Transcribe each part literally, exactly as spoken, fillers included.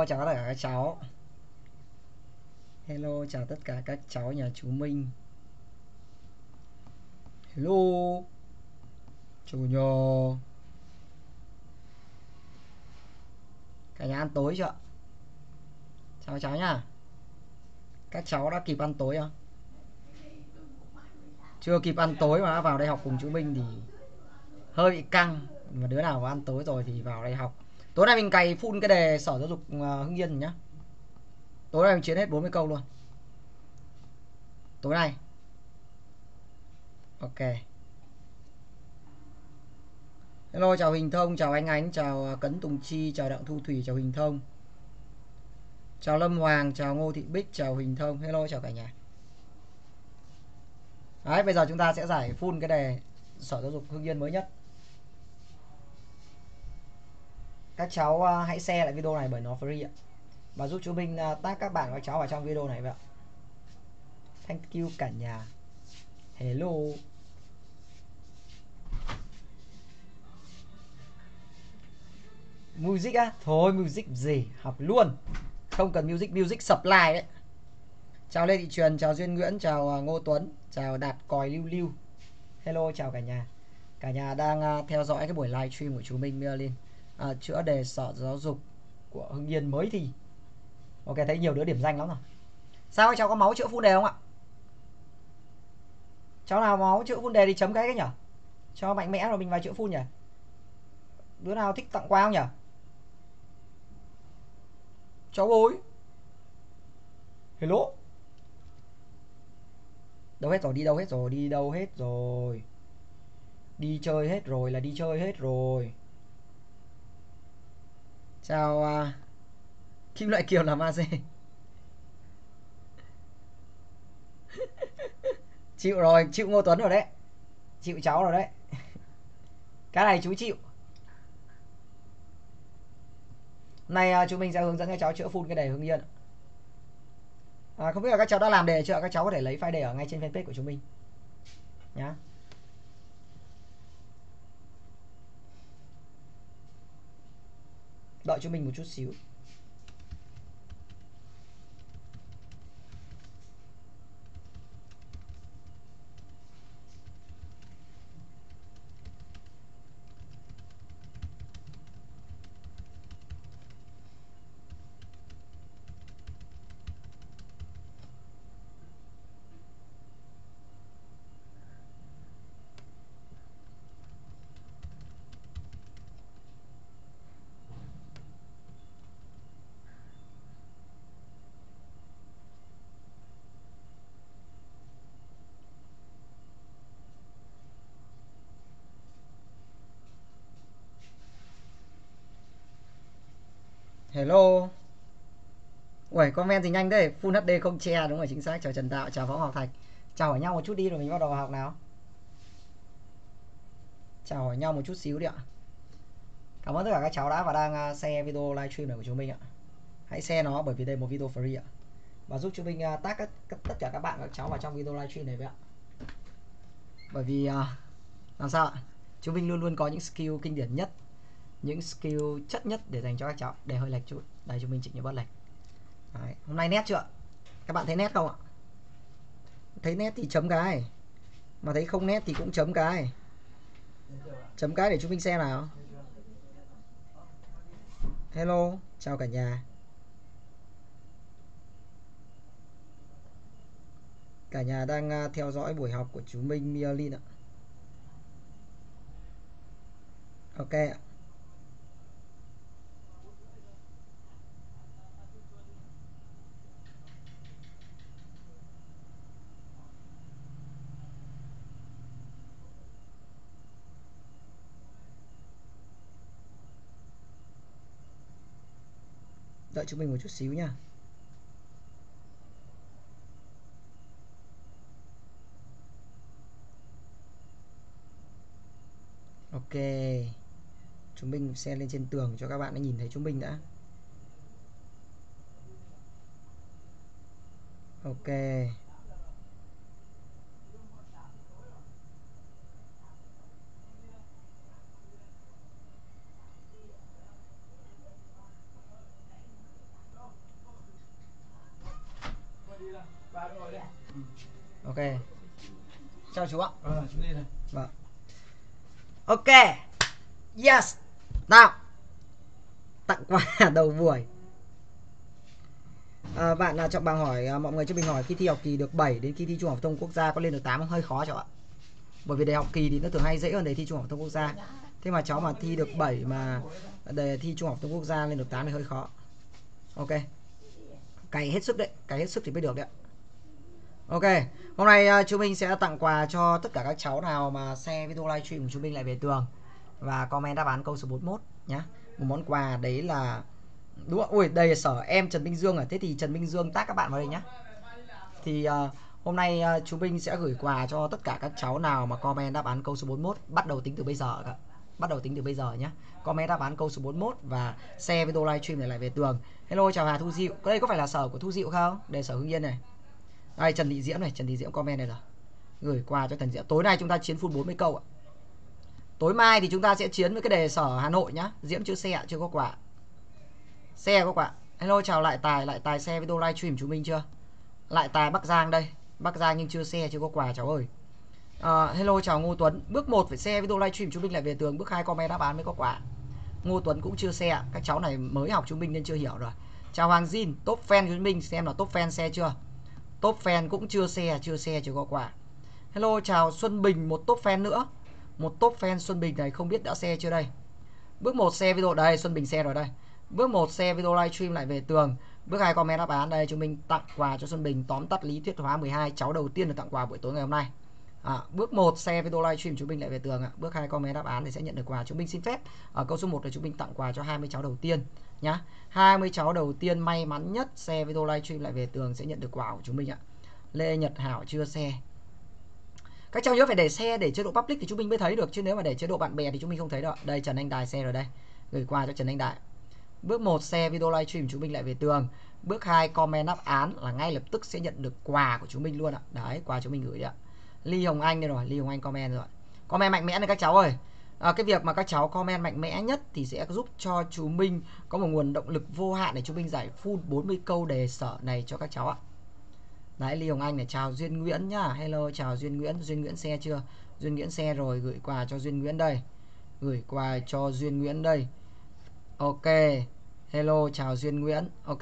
Hello chào tất cả các cháu. Hello chào tất cả các cháu nhà chú Minh. Hello. Chủ nhờ. Cả nhà ăn tối chưa? Chào cháu nhá. Các cháu đã kịp ăn tối không? Chưa kịp ăn tối mà vào đây học cùng chú Minh thì hơi bị căng. Mà đứa nào mà ăn tối rồi thì vào đây học. Tối nay mình cày full cái đề Sở Giáo dục Hưng Yên nhá. Tối nay mình chiến hết bốn mươi câu luôn. Tối nay. Ok. Hello chào Huỳnh Thông, chào anh Ánh, chào Cấn Tùng Chi, chào Đặng Thu Thủy, chào Huỳnh Thông. Chào Lâm Hoàng, chào Ngô Thị Bích, chào Huỳnh Thông. Hello chào cả nhà. Đấy, bây giờ chúng ta sẽ giải full cái đề Sở Giáo dục Hưng Yên mới nhất. Các cháu uh, hãy share lại video này bởi nó free ạ. Và giúp chú Minh uh, tag các bạn các cháu vào trong video này vậy ạ. Thank you cả nhà. Hello. Music á? Thôi music gì, học luôn. Không cần music, music supply đấy. Chào Lê Thị Truyền, chào Duyên Nguyễn, chào Ngô Tuấn, chào Đạt Còi Lưu Lưu. Hello chào cả nhà. Cả nhà đang uh, theo dõi cái buổi live stream của chú Minh Merlin uh, chữa đề Sở Giáo dục của Hưng Yên mới thi. Ok, thấy nhiều đứa điểm danh lắm rồi. Sao cháu có máu chữa full đề không ạ? Cháu nào máu chữa full đề thì chấm cái cái nhở? Cho mạnh mẽ rồi mình vào chữa full nhỉ? Đứa nào thích tặng quà không nhỉ? Cháu ơi. Hello. Đâu hết rồi, đi đâu hết rồi, đi đâu hết rồi. Đi chơi hết rồi là đi chơi hết rồi. Chào uh, Kim Loại Kiều làm a xê. Chịu rồi, chịu Ngô Tuấn rồi đấy. Chịu cháu rồi đấy. Cái này chú chịu. Này uh, chúng mình sẽ hướng dẫn các cháu chữa full cái đề Hưng Yên. À, không biết là các cháu đã làm đề chưa? Các cháu có thể lấy file đề ở ngay trên fanpage của chúng mình nhá. Đợi chúng mình một chút xíu. Hello. Ui, comment thì nhanh đấy. Full hát đê không che, đúng rồi, chính xác. Chào Trần Tạo, chào Võ Ngọc Thạch. Chào hỏi nhau một chút đi rồi mình bắt đầu vào học nào. Chào hỏi nhau một chút xíu đi ạ. Cảm ơn tất cả các cháu đã và đang share video livestream này của chúng mình ạ. Hãy share nó bởi vì đây là một video free ạ. Và giúp chúng mình tag tất cả các bạn các cháu vào trong video livestream này với ạ. Bởi vì làm sao ạ? Chúng mình luôn luôn có những skill kinh điển nhất, những skill chất nhất để dành cho các cháu. Để hơi lệch chút. Đây chúng mình chỉnh cho bớt lệch. Đấy. Hôm nay nét chưa? Các bạn thấy nét không ạ? Thấy nét thì chấm cái. Mà thấy không nét thì cũng chấm cái. Chấm cái để chúng mình xem nào. Hello, chào cả nhà. Cả nhà đang theo dõi buổi học của chú Minh Merlin ạ. Ok ạ. Đợi chúng mình một chút xíu nha. Ok. Chúng mình xem lên trên tường cho các bạn nhìn thấy chúng mình đã. Ok. Ok. Chào chú ạ. Ờ, chú đi này. Vâng. Ok. Yes. Nào. Tặng quà đầu buổi. À, bạn là Trọng Bằng hỏi à, mọi người cho mình hỏi khi thi học kỳ được bảy đến khi thi trung học phổ thông quốc gia có lên được tám không? Hơi khó cháu ạ. Bởi vì đề học kỳ thì nó thường hay dễ hơn đề thi trung học phổ thông quốc gia. Thế mà cháu mà thi được bảy mà đề thi trung học phổ thông quốc gia lên được tám thì hơi khó. Ok. Cày hết sức đấy, cày hết sức thì mới được đấy. Ok, hôm nay uh, chúng mình sẽ tặng quà cho tất cả các cháu nào mà share video livestream của chúng mình lại về tường và comment đáp án câu số bốn mươi mốt nhá. Một món quà đấy là đúng không? Ui, đây là sở em Trần Minh Dương à. Thế thì Trần Minh Dương tag các bạn vào đây nhá. Thì uh, hôm nay uh, chúng mình sẽ gửi quà cho tất cả các cháu nào mà comment đáp án câu số bốn mươi mốt bắt đầu tính từ bây giờ cả. Bắt đầu tính từ bây giờ nhé. Comment đáp án câu số bốn mươi mốt và share video livestream này lại về tường. Hello, chào Hà Thu Diệu. Đây có phải là sở của Thu Diệu không? Đây sở Hưng Yên này. Đây Trần Thị Diễm này, Trần Thị Diễm comment này rồi. Gửi quà cho Trần Diễm. Tối nay chúng ta chiến full bốn mươi câu ạ. Tối mai thì chúng ta sẽ chiến với cái đề sở Hà Nội nhá. Diễm chưa xe, chưa có quà. Xe có quà. Hello, chào Lại Tài, Lại Tài xe video livestream chúng mình chưa? Lại Tài Bắc Giang đây. Bắc Giang nhưng chưa xe, chưa có quà cháu ơi. Uh, hello, chào Ngô Tuấn. Bước một phải share video livestream chúng mình lại về tường. Bước hai comment đáp án mới có quà. Ngô Tuấn cũng chưa share. Các cháu này mới học chúng mình nên chưa hiểu rồi. Chào Hoàng Jin, top fan chúng mình xem là top fan share chưa? Top fan cũng chưa share, chưa share chưa có quà. Hello, chào Xuân Bình, một top fan nữa. Một top fan Xuân Bình này không biết đã share chưa đây. Bước một share video đây, Xuân Bình share rồi đây. Bước một share video livestream lại về tường. Bước hai comment đáp án đây, chúng mình tặng quà cho Xuân Bình, tóm tắt lý thuyết hóa mười hai, cháu đầu tiên được tặng quà buổi tối ngày hôm nay. À, bước một share video livestream chúng mình lại về tường ạ. Bước hai comment đáp án thì sẽ nhận được quà. Chúng mình xin phép ở câu số một là chúng mình tặng quà cho hai mươi cháu đầu tiên nhá. hai mươi cháu đầu tiên may mắn nhất share video livestream lại về tường sẽ nhận được quà của chúng mình ạ. Lê Nhật Hảo chưa share. Các cháu nhớ phải để share để chế độ public thì chúng mình mới thấy được, chứ nếu mà để chế độ bạn bè thì chúng mình không thấy đâu. Đây Trần Anh Đài share rồi đây. Gửi quà cho Trần Anh Đại. Bước một share video livestream chúng mình lại về tường. Bước hai comment đáp án là ngay lập tức sẽ nhận được quà của chúng mình luôn ạ. Đấy, quà chúng mình gửi đấy ạ. Ly Hồng Anh đây rồi, Ly Hồng Anh comment rồi. Comment mạnh mẽ này các cháu ơi. À, cái việc mà các cháu comment mạnh mẽ nhất thì sẽ giúp cho chúng mình có một nguồn động lực vô hạn để chúng mình giải full bốn mươi câu đề sở này cho các cháu ạ. Đấy, Ly Hồng Anh này, chào Duyên Nguyễn nhá. Hello, chào Duyên Nguyễn. Duyên Nguyễn xe chưa? Duyên Nguyễn xe rồi, gửi quà cho Duyên Nguyễn đây. Gửi quà cho Duyên Nguyễn đây. Ok. Hello, chào Duyên Nguyễn. Ok.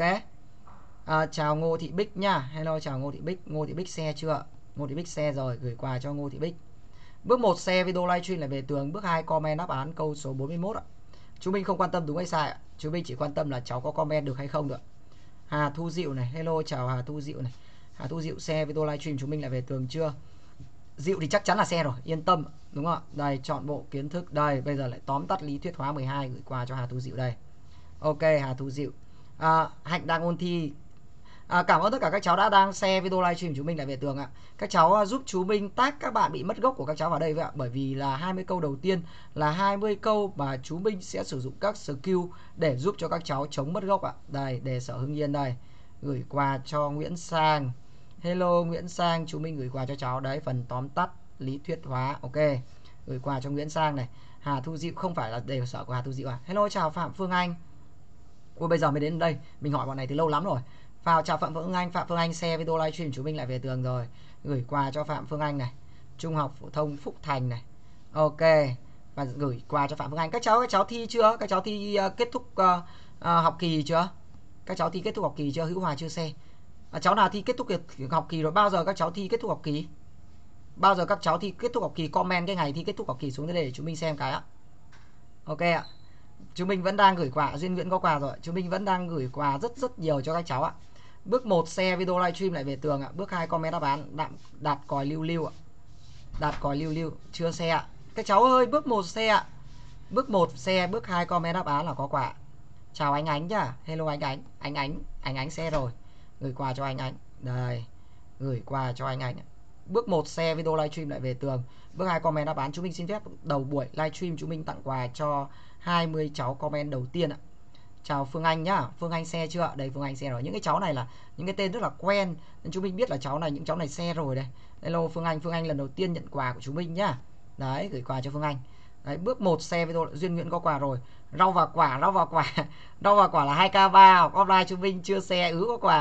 À, chào Ngô Thị Bích nhá. Hello, chào Ngô Thị Bích. Ngô Thị Bích xe chưa? Ngô Thị Bích xe rồi, gửi quà cho Ngô Thị Bích. Bước một share video livestream lại về tường. Bước hai comment đáp án câu số bốn mươi mốt ạ. Chúng mình không quan tâm đúng hay sai ạ. Chúng mình chỉ quan tâm là cháu có comment được hay không được. Hà Thu Diệu này. Hello, chào Hà Thu Diệu này. Hà Thu Diệu share video livestream chúng mình lại về tường chưa? Diệu thì chắc chắn là share rồi, yên tâm, đúng không ạ? Đây, chọn bộ kiến thức đây, bây giờ lại tóm tắt lý thuyết hóa mười hai gửi qua cho Hà Thu Diệu đây. Ok, Hà Thu Diệu. À, Hạnh đang ôn thi. À, cảm ơn tất cả các cháu đã đang share video livestream chúng mình lại về tường ạ. Các cháu giúp chú Minh tag các bạn bị mất gốc của các cháu vào đây vậy ạ. Bởi vì là hai mươi câu đầu tiên là hai mươi câu mà chú Minh sẽ sử dụng các skill để giúp cho các cháu chống mất gốc ạ. Đây, đề sở Hưng Yên đây. Gửi quà cho Nguyễn Sang. Hello Nguyễn Sang, chú Minh gửi quà cho cháu đấy, phần tóm tắt lý thuyết hóa. Ok, gửi quà cho Nguyễn Sang này. Hà Thu Diệu không phải là đề sở của Hà Thu Diệu à? Hello, chào Phạm Phương Anh. Ôi, bây giờ mới đến đây, mình hỏi bọn này từ lâu lắm rồi. Vào chào Phạm Phương Anh. Phạm Phương Anh share video livestream chú Minh lại về tường rồi, gửi quà cho Phạm Phương Anh này. Trung học phổ thông Phúc Thành này. Ok, và gửi quà cho Phạm Phương Anh. Các cháu các cháu thi chưa? Các cháu thi uh, kết thúc uh, uh, học kỳ chưa? Các cháu thi kết thúc học kỳ chưa? Hữu Hòa chưa share. À, cháu nào thi kết thúc học kỳ rồi? Bao giờ các cháu thi kết thúc học kỳ? Bao giờ các cháu thi kết thúc học kỳ? Comment cái ngày thi kết thúc học kỳ xuống đây để chúng mình xem cái ạ. Ok ạ. Chúng mình vẫn đang gửi quà. Duyên Nguyễn có quà rồi. Chúng mình vẫn đang gửi quà rất rất nhiều cho các cháu ạ. Bước một share video livestream lại về tường ạ. Bước hai comment đáp án đạt, đạt còi lưu lưu ạ. Đạt còi lưu lưu chưa share ạ. Các cháu ơi, bước một share ạ. Bước một share, bước hai comment đáp án là có quà. Chào anh Ánh nhá. Hello anh Ánh. Anh Ánh, anh Ánh share rồi. Gửi quà cho anh Ánh. Đây, gửi quà cho anh Ánh. Bước một share video livestream lại về tường. Bước hai comment đáp án. Chúng mình xin phép đầu buổi livestream chúng mình tặng quà cho hai mươi cháu comment đầu tiên ạ. Chào Phương Anh nhá. Phương Anh share chưa ạ? Đây, Phương Anh share rồi. Những cái cháu này là những cái tên rất là quen nên chúng mình biết là cháu này, những cháu này share rồi đây. Hello Phương Anh. Phương Anh lần đầu tiên nhận quà của chúng mình nhá. Đấy, gửi quà cho Phương Anh. Đấy, bước một share video. Duyên Nguyễn có quà rồi. Rau và quả, rau và quả. Rau và quả là hai k ba. Học offline chúng mình chưa share ứ có quà.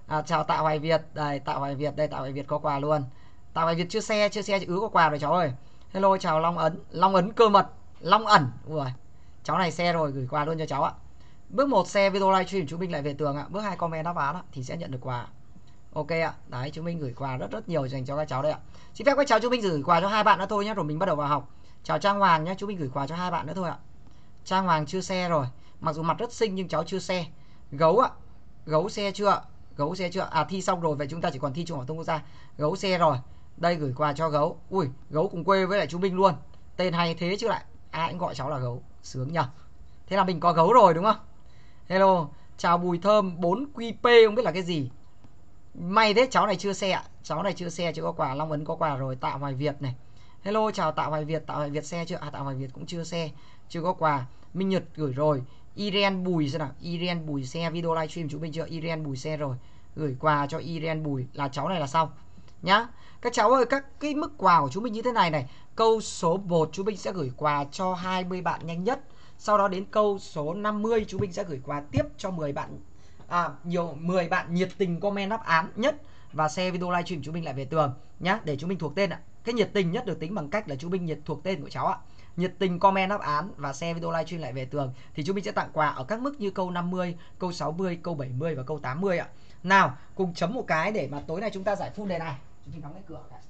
À, chào Tạ Hoài Việt, đây Tạ Hoài Việt, đây Tạ Hoài Việt có quà luôn. Tạ Hoài Việt chưa xe, chưa xe ứ có quà rồi cháu ơi. Hello chào Long Ấn, Long Ấn cơ mật, Long ẩn. Ui, cháu này xe rồi, gửi quà luôn cho cháu ạ. Bước một share video livestream chú Minh lại về tường ạ. Bước hai comment đáp án ạ, thì sẽ nhận được quà. Ok ạ, đấy chú Minh gửi quà rất rất nhiều dành cho các cháu đây ạ. Xin phép các cháu chú Minh gửi quà cho hai bạn nữa thôi nhé, rồi mình bắt đầu vào học. Chào Trang Hoàng nhé, chú Minh gửi quà cho hai bạn nữa thôi ạ. Trang Hoàng chưa xe rồi, mặc dù mặt rất xinh nhưng cháu chưa xe. Gấu ạ, gấu xe chưa? Gấu xe chưa? À thi xong rồi, vậy chúng ta chỉ còn thi trung học phổ thông quốc gia. Gấu xe rồi, đây gửi quà cho gấu. Ui, gấu cùng quê với lại chú Minh luôn. Tên hay thế chứ lại, ai cũng gọi cháu là gấu, sướng nhờ. Thế là mình có gấu rồi đúng không? Hello, chào Bùi Thơm, bốn Q P không biết là cái gì. May thế, cháu này chưa xe ạ. Cháu này chưa xe, chưa có quà. Long Ấn có quà rồi. Tạ Hoài Việt này. Hello, chào Tạ Hoài Việt. Tạ Hoài Việt xe chưa? À, Tạ Hoài Việt cũng chưa xe, chưa có quà. Minh Nhật gửi rồi. Iren Bùi xem nào. Iren Bùi xe video livestream chú Minh chưa? Iren Bùi xe rồi. Gửi quà cho Iren Bùi là cháu này là xong nhá. Các cháu ơi, các cái mức quà của chú Minh như thế này này. Câu số một chú Minh sẽ gửi quà cho hai mươi bạn nhanh nhất. Sau đó đến câu số năm mươi chú Minh sẽ gửi quà tiếp cho mười bạn. À, nhiều mười bạn nhiệt tình comment đáp án nhất và share video livestream chú Minh lại về tường nhá, để chú Minh thuộc tên ạ. Cái nhiệt tình nhất được tính bằng cách là chú Minh nhiệt thuộc tên của cháu ạ. Nhiệt tình comment đáp án và share video livestream lại về tường thì chú Minh sẽ tặng quà ở các mức như câu năm mươi, câu sáu mươi, câu bảy mươi và câu tám mươi ạ. Nào, cùng chấm một cái để mà tối nay chúng ta giải full đề này. Chú Minh đóng cái cửa này.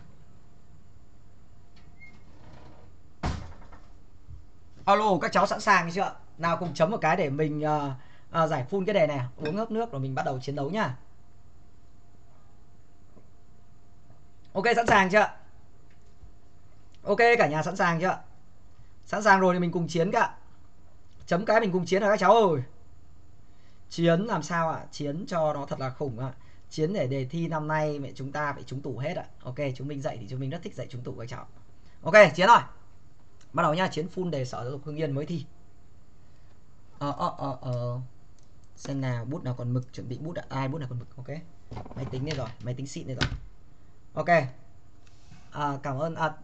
Alo, các cháu sẵn sàng chưa? Nào cùng chấm một cái để mình uh, uh, giải full cái đề này. Uống hớp nước rồi mình bắt đầu chiến đấu nhá. Ok, sẵn sàng chưa? Ok, cả nhà sẵn sàng chưa? Sẵn sàng rồi thì mình cùng chiến cả. Chấm cái mình cùng chiến rồi các cháu ơi. Chiến làm sao ạ? À? Chiến cho nó thật là khủng ạ. À. Chiến để đề thi năm nay mẹ chúng ta phải trúng tủ hết ạ. À. Ok, chúng mình dạy thì chúng mình rất thích dạy trúng tủ các cháu. Ok, chiến rồi. Bắt đầu nha, chiến full đề Sở Giáo dục Hưng Yên mới thi. Ờ ờ ờ ờ. Xem nào, bút nào còn mực, chuẩn bị bút ạ. Ai bút nào còn mực, ok. Máy tính đây rồi, máy tính xịn đây rồi. Ok. À, cảm ơn à,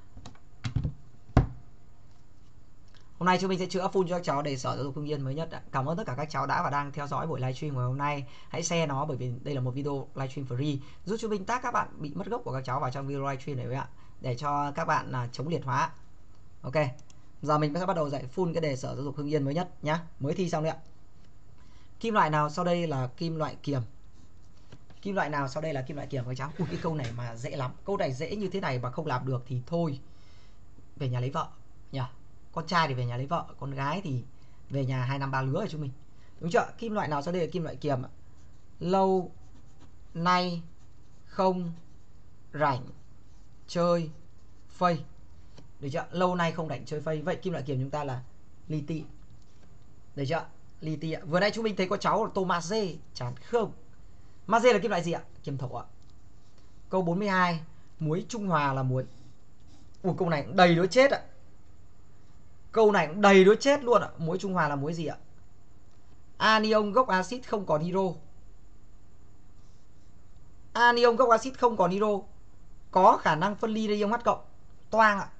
hôm nay chúng mình sẽ chữa full cho các cháu đề Sở Giáo dục Hưng Yên mới nhất. Cảm ơn tất cả các cháu đã và đang theo dõi buổi livestream ngày hôm nay. Hãy share nó bởi vì đây là một video livestream free giúp chúng mình tác các bạn bị mất gốc của các cháu vào trong video livestream này ạ, để cho các bạn là chống liệt hóa. Ok. Giờ mình sẽ bắt đầu dạy full cái đề Sở Giáo dục Hưng Yên mới nhất nhá, mới thi xong đấy ạ. Kim loại nào sau đây là kim loại kiềm? Kim loại nào sau đây là kim loại kiềm các cháu? Ui, cái câu này mà dễ lắm. Câu này dễ như thế này mà không làm được thì thôi, về nhà lấy vợ nhỉ. Con trai thì về nhà lấy vợ, con gái thì về nhà hai năm ba lứa rồi chúng mình. Đúng chưa? Kim loại nào sau đây là kim loại kiềm? Lâu nay không rảnh chơi phây. Được chưa? Lâu nay không rảnh chơi phây. Vậy kim loại kiềm chúng ta là li-ti. Được chưa? Li-ti ạ. Vừa nãy chúng mình thấy có cháu là tô magie, chán không? Magie là kim loại gì ạ? Kiềm thổ ạ. Câu bốn mươi hai, muối trung hòa là muối. Ui, câu này cũng đầy đứa chết ạ. Câu này cũng đầy đứa chết luôn ạ. Muối trung hòa là muối gì ạ? Anion gốc axit không còn hydro. Anion gốc axit không còn hydro có khả năng phân ly ion H cộng. Toang ạ.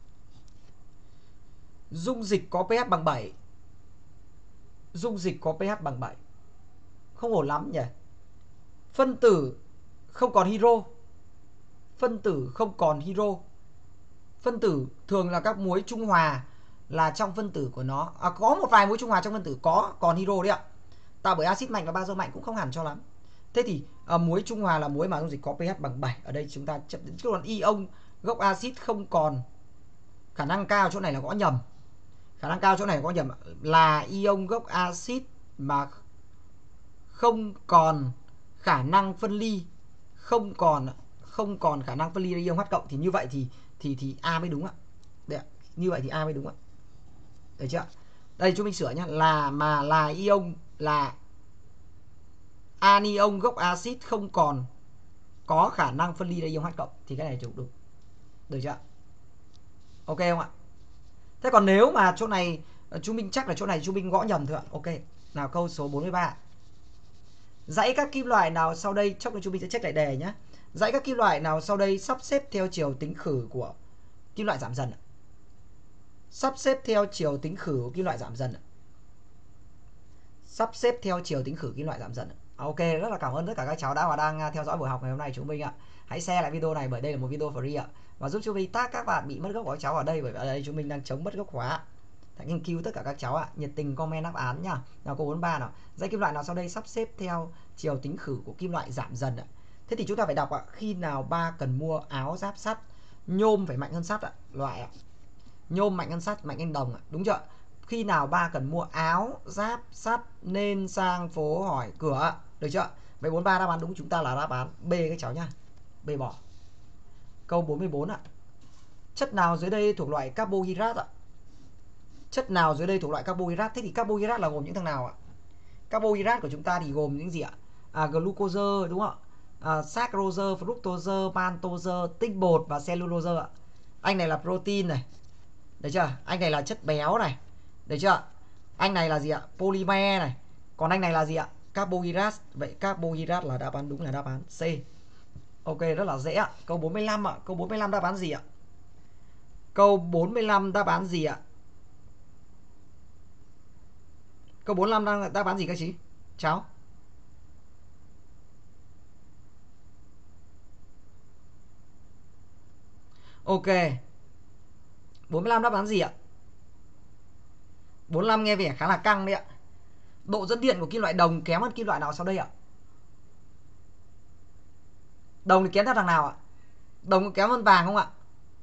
Dung dịch có pH bằng bảy. Dung dịch có pH bằng bảy. Không ổn lắm nhỉ. Phân tử không còn hydro. Phân tử không còn hydro. Phân tử thường là các muối trung hòa là trong phân tử của nó à, có một vài muối trung hòa trong phân tử có còn hydro đấy ạ. Tạo bởi axit mạnh và bazơ mạnh cũng không hẳn cho lắm. Thế thì à, muối trung hòa là muối mà dung dịch có pH bằng bảy. Ở đây chúng ta chấp nhận còn ion gốc axit không còn. Khả năng cao chỗ này là có nhầm. Khả năng cao chỗ này có nhầm là ion gốc axit mà không còn khả năng phân ly, không còn không còn khả năng phân ly ion H cộng thì như vậy thì thì thì A mới đúng ạ. Đấy, như vậy thì A mới đúng ạ. Được chưa? Đây chúng mình sửa nhá, là mà là ion là anion gốc axit không còn có khả năng phân ly ion H cộng thì cái này đúng. Được chưa? Ok không ạ? Thế còn nếu mà chỗ này chúng mình chắc là chỗ này chúng mình gõ nhầm thôi ạ. Ok. Nào câu số bốn mươi ba. Dãy các kim loại nào sau đây, chốc nữa chúng mình sẽ check lại đề nhé. Dãy các kim loại nào sau đây sắp xếp theo chiều tính khử của kim loại giảm dần? Sắp xếp theo chiều tính khử của kim loại giảm dần. Sắp xếp theo chiều tính khử kim loại giảm dần. Ok, rất là cảm ơn tất cả các cháu đã và đang theo dõi buổi học ngày hôm nay chúng mình ạ. Hãy share lại video này bởi đây là một video free ạ. Và giúp chúng mình tag các bạn bị mất gốc của các cháu ở đây, bởi ở đây chúng mình đang chống mất gốc khóa. Hãy nghiên cứu tất cả các cháu ạ, nhiệt tình comment đáp án nhá. Nào câu bốn mươi ba nào. Dãy kim loại nào sau đây sắp xếp theo chiều tính khử của kim loại giảm dần ạ? Thế thì chúng ta phải đọc ạ, khi nào ba cần mua áo giáp sắt, nhôm phải mạnh hơn sắt ạ, loại ạ. Nhôm mạnh hơn sắt, mạnh hơn đồng ạ, đúng chưa? Khi nào ba cần mua áo giáp sắt nên sang phố hỏi cửa, được chưa? Vậy bốn mươi ba đáp án đúng chúng ta là đáp án B các cháu nhá. B bỏ. Câu bốn mươi bốn ạ. Chất nào dưới đây thuộc loại carbohydrate ạ? Chất nào dưới đây thuộc loại carbohydrate? Thế thì carbohydrate là gồm những thằng nào ạ? Carbohydrate của chúng ta thì gồm những gì ạ? À, glucose đúng không ạ? À, saccharose, fructose, maltose, tinh bột và cellulose ạ. Anh này là protein này, được chưa? Anh này là chất béo này, được chưa? Anh này là gì ạ? Polymer này. Còn anh này là gì ạ? Carbohydrate. Vậy carbohydrate là đáp án đúng là đáp án C. Ok, rất là dễ ạ. Câu bốn mươi lăm ạ. Câu bốn mươi lăm đáp án gì ạ? Câu bốn mươi lăm đáp án gì ạ? Câu bốn mươi lăm đang đáp án gì các chị? Cháu. Ok. bốn mươi lăm đáp án gì ạ? bốn mươi lăm nghe vẻ khá là căng đấy ạ. Độ dẫn điện của kim loại đồng kém hơn kim loại nào sau đây ạ? Đồng thì kém theo thằng nào ạ? Đồng có kém hơn vàng không ạ?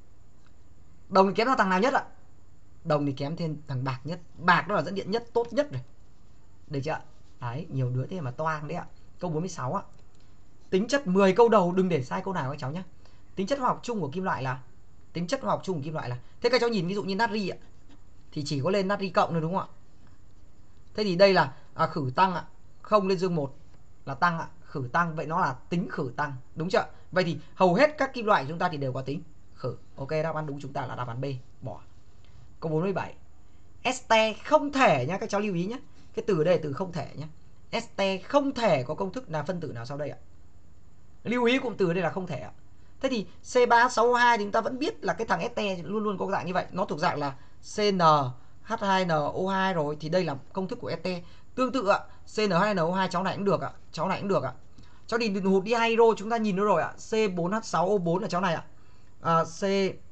Đồng thì kém theo thằng nào nhất ạ? Đồng thì kém thêm thằng bạc nhất. Bạc đó là dẫn điện nhất, tốt nhất rồi. Được chưa? Đấy, nhiều đứa thế mà toang đấy ạ. Câu bốn mươi sáu ạ. Tính chất mười câu đầu đừng để sai câu nào các cháu nhé. Tính chất hóa học chung của kim loại là tính chất hóa học chung của kim loại là thế các cháu nhìn ví dụ như natri ạ thì chỉ có lên natri cộng thôi đúng không ạ? Thế thì đây là à, khử tăng ạ, không lên dương một là tăng ạ, khử tăng, vậy nó là tính khử tăng, đúng chưa? Vậy thì hầu hết các kim loại của chúng ta thì đều có tính khử. Ok, đáp án đúng chúng ta là đáp án B, bỏ. Câu bốn mươi bảy. Este không thể nhá, các cháu lưu ý nhé. Cái từ đây là từ không thể nhé. Este không thể có công thức là phân tử nào sau đây ạ? Lưu ý cụm từ đây là không thể ạ. Thế thì C ba H sáu O hai thì chúng ta vẫn biết là cái thằng este luôn luôn có dạng như vậy, nó thuộc dạng là C N H hai N O hai rồi, thì đây là công thức của este. Tương tự ạ, C N H hai N O hai cháu này cũng được ạ, cháu này cũng được ạ. Cháu đi hụt đi hydro chúng ta nhìn nó rồi ạ, C bốn H sáu O bốn là cháu này ạ. À, C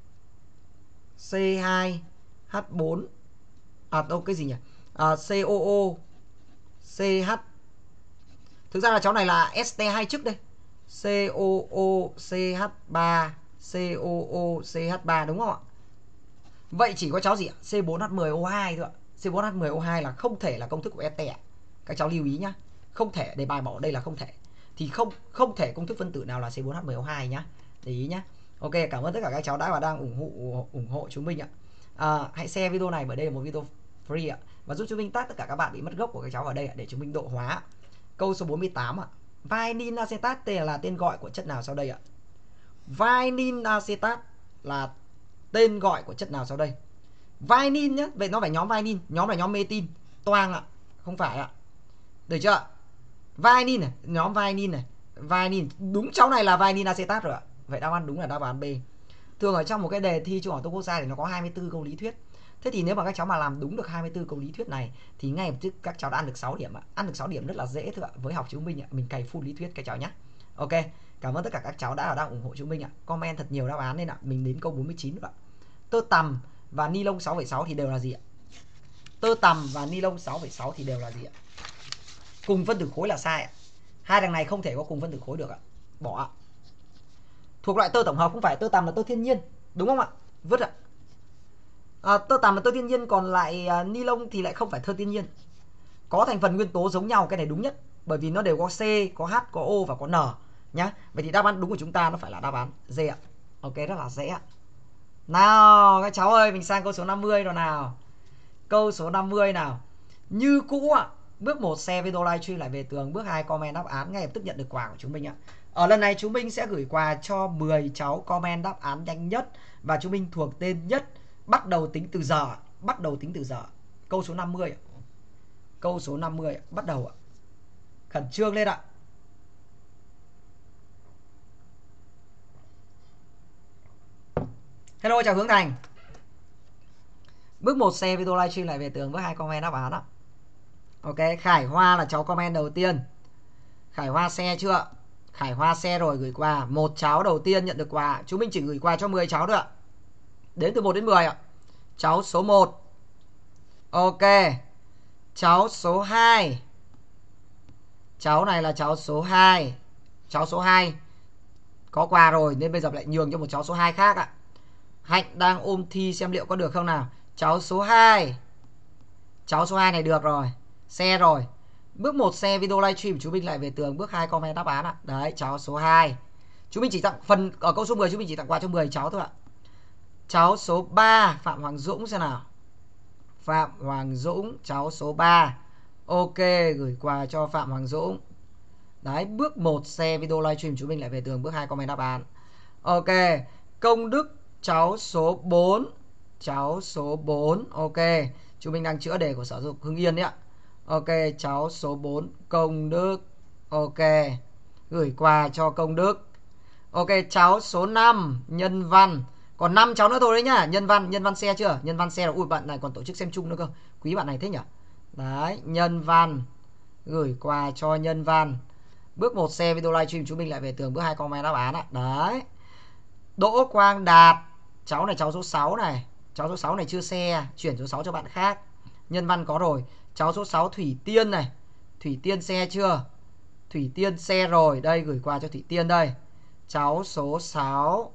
C hai H bốn à đâu cái gì nhỉ? À, C O O C H. Thực ra là cháu này là este hai chức đây. C O O C H ba C O O C H ba đúng không ạ? Vậy chỉ có cháu gì ạ? C bốn H mười O hai thôi ạ. C bốn H mười O hai là không thể là công thức của este ạ. Các cháu lưu ý nhá. Không thể, để bài bỏ đây là không thể. Thì không không thể công thức phân tử nào là C bốn H mười O hai nhá. Để ý nhá. Ok, cảm ơn tất cả các cháu đã và đang ủng hộ ủng hộ chúng mình ạ. À, hãy share video này bởi đây là một video free ạ. Và giúp chúng mình tag tất cả các bạn bị mất gốc của các cháu ở đây ạ, để chúng mình độ hóa. Câu số bốn mươi tám ạ. Vinil acetate là tên gọi của chất nào sau đây ạ? Vinil acetate là tên gọi của chất nào sau đây? Vinil nhé, vậy nó phải nhóm vinil, nhóm là nhóm metin, toang ạ, không phải ạ. Được chưa? Vinil này, nhóm vinil này, vinil, đúng cháu này là vinil acetate rồi ạ. Vậy đáp án đúng là đáp án B. Thường ở trong một cái đề thi trung học phổ thông quốc gia thì nó có hai mươi tư câu lý thuyết. Thế thì nếu mà các cháu mà làm đúng được hai mươi tư câu lý thuyết này thì ngay lập tức các cháu đã ăn được sáu điểm ạ. Ăn được sáu điểm rất là dễ thôi ạ. Với học chúng mình ạ, mình cày full lý thuyết các cháu nhé. Ok, cảm ơn tất cả các cháu đã và đang ủng hộ chúng mình ạ. Comment thật nhiều đáp án lên ạ. Mình đến câu bốn mươi chín nữa ạ. Tơ tằm và ni lông sáu phẩy sáu thì đều là gì ạ? Tơ tằm và ni lông sáu phẩy sáu thì đều là gì ạ? Cùng phân tử khối là sai ạ. Hai đằng này không thể có cùng phân tử khối được ạ. Bỏ ạ. Thuộc loại tơ tổng hợp, không phải. Tơ tằm là tơ thiên nhiên, đúng không ạ? Vứt ạ. À, tơ tằm là tơ thiên nhiên, còn lại à, ni lông thì lại không phải tơ thiên nhiên. Có thành phần nguyên tố giống nhau, cái này đúng nhất, bởi vì nó đều có C, có H, có O và có N nhá. Vậy thì đáp án đúng của chúng ta nó phải là đáp án D ạ. Ok, rất là dễ ạ. Nào các cháu ơi, mình sang câu số năm mươi rồi nào. Câu số năm mươi nào. Như cũ ạ. Bước một share video livestream lại về tường. Bước hai comment đáp án ngay lập tức nhận được quà của chúng mình ạ. Ở lần này chúng mình sẽ gửi quà cho mười cháu comment đáp án nhanh nhất và chúng mình thuộc tên nhất. Bắt đầu tính từ giờ, bắt đầu tính từ giờ. Câu số năm mươi ạ. Câu số năm mươi ạ, bắt đầu ạ. Khẩn trương lên ạ. Hello, chào Hướng Thành. Bước một share video livestream lại về tường, bước hai comment đáp án ạ. Ok, Khải Hoa là cháu comment đầu tiên. Khải Hoa xe chưa? Khải Hoa xe rồi, gửi quà. Một cháu đầu tiên nhận được quà. Chúng mình chỉ gửi quà cho mười cháu thôi ạ. Đến từ một đến mười ạ. Cháu số một. Ok. Cháu số hai. Cháu này là cháu số hai. Cháu số hai có quà rồi nên bây giờ lại nhường cho một cháu số hai khác ạ. Hạnh đang ôm thi xem liệu có được không nào. Cháu số hai. Cháu số hai này được rồi. Xe rồi. Bước một xe video livestream, chú Minh lại về tường. Bước hai comment đáp án ạ. Đấy, cháu số hai. Chú Minh chỉ tặng phần ở câu số mười, chú Minh chỉ tặng quà cho mười cháu thôi ạ. Cháu số ba, Phạm Hoàng Dũng xem nào. Phạm Hoàng Dũng, cháu số ba. Ok, gửi quà cho Phạm Hoàng Dũng. Đấy, bước một xe video livestream, chú Minh lại về tường. Bước hai comment đáp án. Ok, Công Đức, cháu số bốn. Cháu số bốn. Ok, chú Minh đang chữa đề của Sở Giáo dục Hưng Yên đấy ạ. Ok, cháu số bốn Công Đức. Ok, gửi quà cho Công Đức. Ok, cháu số năm Nhân Văn. Còn năm cháu nữa thôi đấy nhá. Nhân Văn, Nhân Văn xe chưa? Nhân Văn xe rồi. Ui, bạn này còn tổ chức xem chung nữa cơ. Quý bạn này thế nhỉ? Đấy, Nhân Văn. Gửi quà cho Nhân Văn. Bước một xe video livestream, chú Minh lại về tường. Bước hai comment đáp án ạ. Đấy. Đỗ Quang Đạt. Cháu này cháu số sáu này. Cháu số sáu này chưa xe, chuyển số sáu cho bạn khác. Nhân Văn có rồi. Cháu số sáu Thủy Tiên này. Thủy Tiên xe chưa? Thủy Tiên xe rồi. Đây, gửi quà cho Thủy Tiên đây. Cháu số sáu.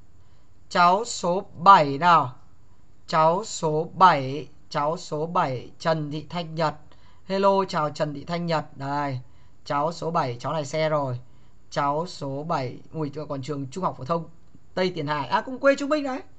Cháu số bảy nào. Cháu số bảy. Cháu số bảy Trần Thị Thanh Nhật. Hello, chào Trần Thị Thanh Nhật. Đây, cháu số bảy, cháu này xe rồi. Cháu số bảy. Ui, còn trường Trung học phổ thông Tây Tiền Hải. À, cũng quê chúng mình đấy.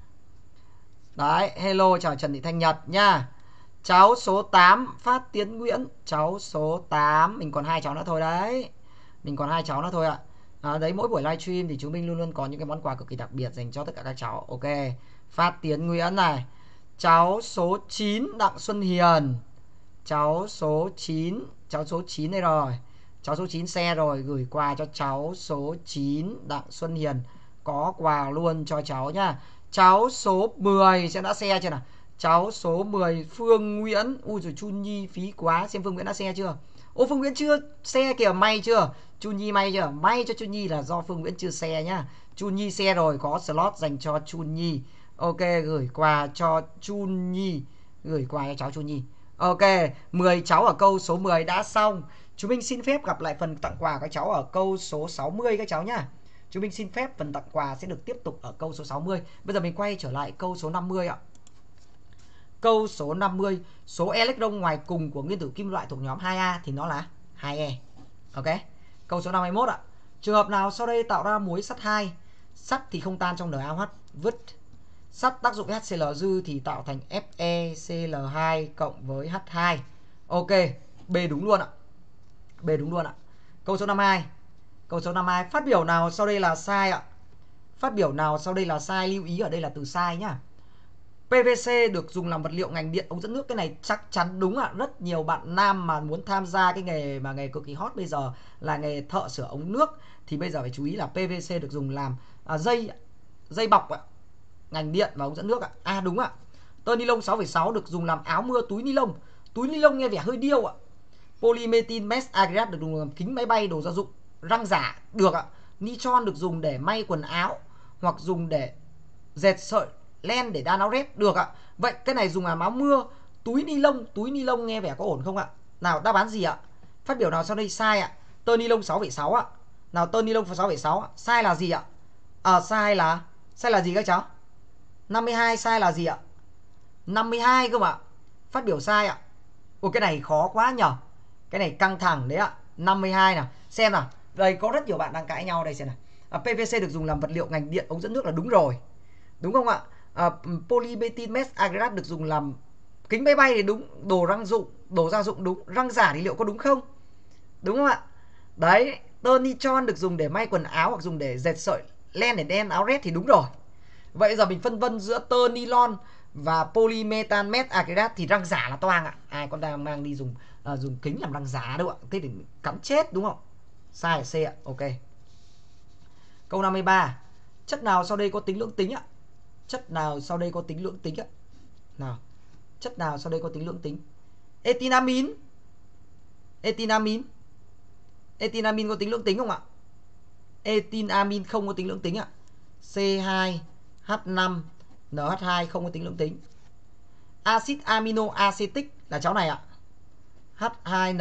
Đấy, hello, chào Trần Thị Thanh Nhật nha. Cháu số tám Phát Tiến Nguyễn. Cháu số tám. Mình còn hai cháu nữa thôi đấy. Mình còn hai cháu nữa thôi ạ. À, đấy, mỗi buổi livestream thì chúng mình luôn luôn có những cái món quà cực kỳ đặc biệt dành cho tất cả các cháu. Ok, Phát Tiến Nguyễn này. Cháu số chín Đặng Xuân Hiền. Cháu số chín. Cháu số chín đây rồi. Cháu số chín xe rồi, gửi quà cho cháu số chín Đặng Xuân Hiền. Có quà luôn cho cháu nhá. Cháu số mười sẽ đã xe chưa nào. Cháu số mười Phương Nguyễn. Ui rồi, Chun Nhi phí quá. Xem Phương Nguyễn đã xe chưa. Ô, Phương Nguyễn chưa xe kìa, may chưa. Chun Nhi may chưa. May cho Chun Nhi là do Phương Nguyễn chưa xe nhá. Chun Nhi xe rồi, có slot dành cho Chun Nhi. Ok, gửi quà cho Chun Nhi. Gửi quà cho cháu Chun Nhi. Ok, mười cháu ở câu số mười đã xong. Chúng mình xin phép gặp lại phần tặng quà các cháu ở câu số sáu mươi các cháu nhá. Chúng mình xin phép phần tặng quà sẽ được tiếp tục ở câu số sáu mươi. Bây giờ mình quay trở lại câu số năm mươi ạ. Câu số năm mươi, số electron ngoài cùng của nguyên tử kim loại thuộc nhóm hai A thì nó là hai E. Ok. Câu số năm mươi mốt ạ. Trường hợp nào sau đây tạo ra muối sắt hai? Sắt thì không tan trong NaOH, vứt. Sắt tác dụng với HCl dư thì tạo thành FeCl hai cộng với H hai. Ok, B đúng luôn ạ. B đúng luôn ạ. Câu số năm mươi hai. Câu số năm mươi hai, phát biểu nào sau đây là sai ạ? Phát biểu nào sau đây là sai? Lưu ý ở đây là từ sai nhá. pê vê xê được dùng làm vật liệu ngành điện ống dẫn nước, cái này chắc chắn đúng ạ. Rất nhiều bạn nam mà muốn tham gia cái nghề mà nghề cực kỳ hot bây giờ là nghề thợ sửa ống nước thì bây giờ phải chú ý là pê vê xê được dùng làm à, dây dây bọc ạ, ngành điện và ống dẫn nước ạ. À đúng ạ. Tơ ni lông sáu phẩy sáu được dùng làm áo mưa, túi ni lông. Túi ni lông nghe vẻ hơi điêu ạ. Polymethyl mesh aggregate được dùng làm kính máy bay, đồ gia dụng, răng giả được ạ. Nitron được dùng để may quần áo hoặc dùng để dệt sợi len để đan áo rét được ạ. Vậy cái này dùng làm áo mưa, túi ni lông, túi ni lông nghe vẻ có ổn không ạ? Nào, đáp án gì ạ? Phát biểu nào sau đây sai ạ? Tơ ni lông sáu phẩy sáu ạ. Nào, tơ ni lông sáu phẩy sáu ạ. Sai là gì ạ? À, sai là sai là gì các cháu? năm mươi hai sai là gì ạ? năm mươi hai cơ mà. Phát biểu sai ạ. Ủa, cái này khó quá nhở. Cái này căng thẳng đấy ạ. năm mươi hai nào. Xem nào. Đây có rất nhiều bạn đang cãi nhau đây xem nào. À, pê vê xê được dùng làm vật liệu ngành điện ống dẫn nước là đúng rồi. Đúng không ạ? À, polymethyl mesh aggregate được dùng làm kính máy bay thì đúng, đồ răng dụng, đồ gia dụng đúng, răng giả thì liệu có đúng không? Đúng không ạ? Đấy, tơ nitron được dùng để may quần áo hoặc dùng để dệt sợi len để đen áo rét thì đúng rồi. Vậy giờ mình phân vân giữa tơ nylon và polymethyl mesh aggregate thì răng giả là toang ạ. Ai còn đang mang đi dùng à, dùng kính làm răng giả đâu ạ? Thế thì cắm chết đúng không? Sai là C ạ. Ok. Câu năm mươi ba. Chất nào sau đây có tính lưỡng tính ạ? Chất nào sau đây có tính lưỡng tính ạ? Nào. Chất nào sau đây có tính lưỡng tính? Etinamin. Etinamin. Etinamin có tính lưỡng tính không ạ? Etinamin không có tính lưỡng tính ạ. C hai H năm N H hai không có tính lưỡng tính. Acid amino acetic là cháu này ạ. H hai N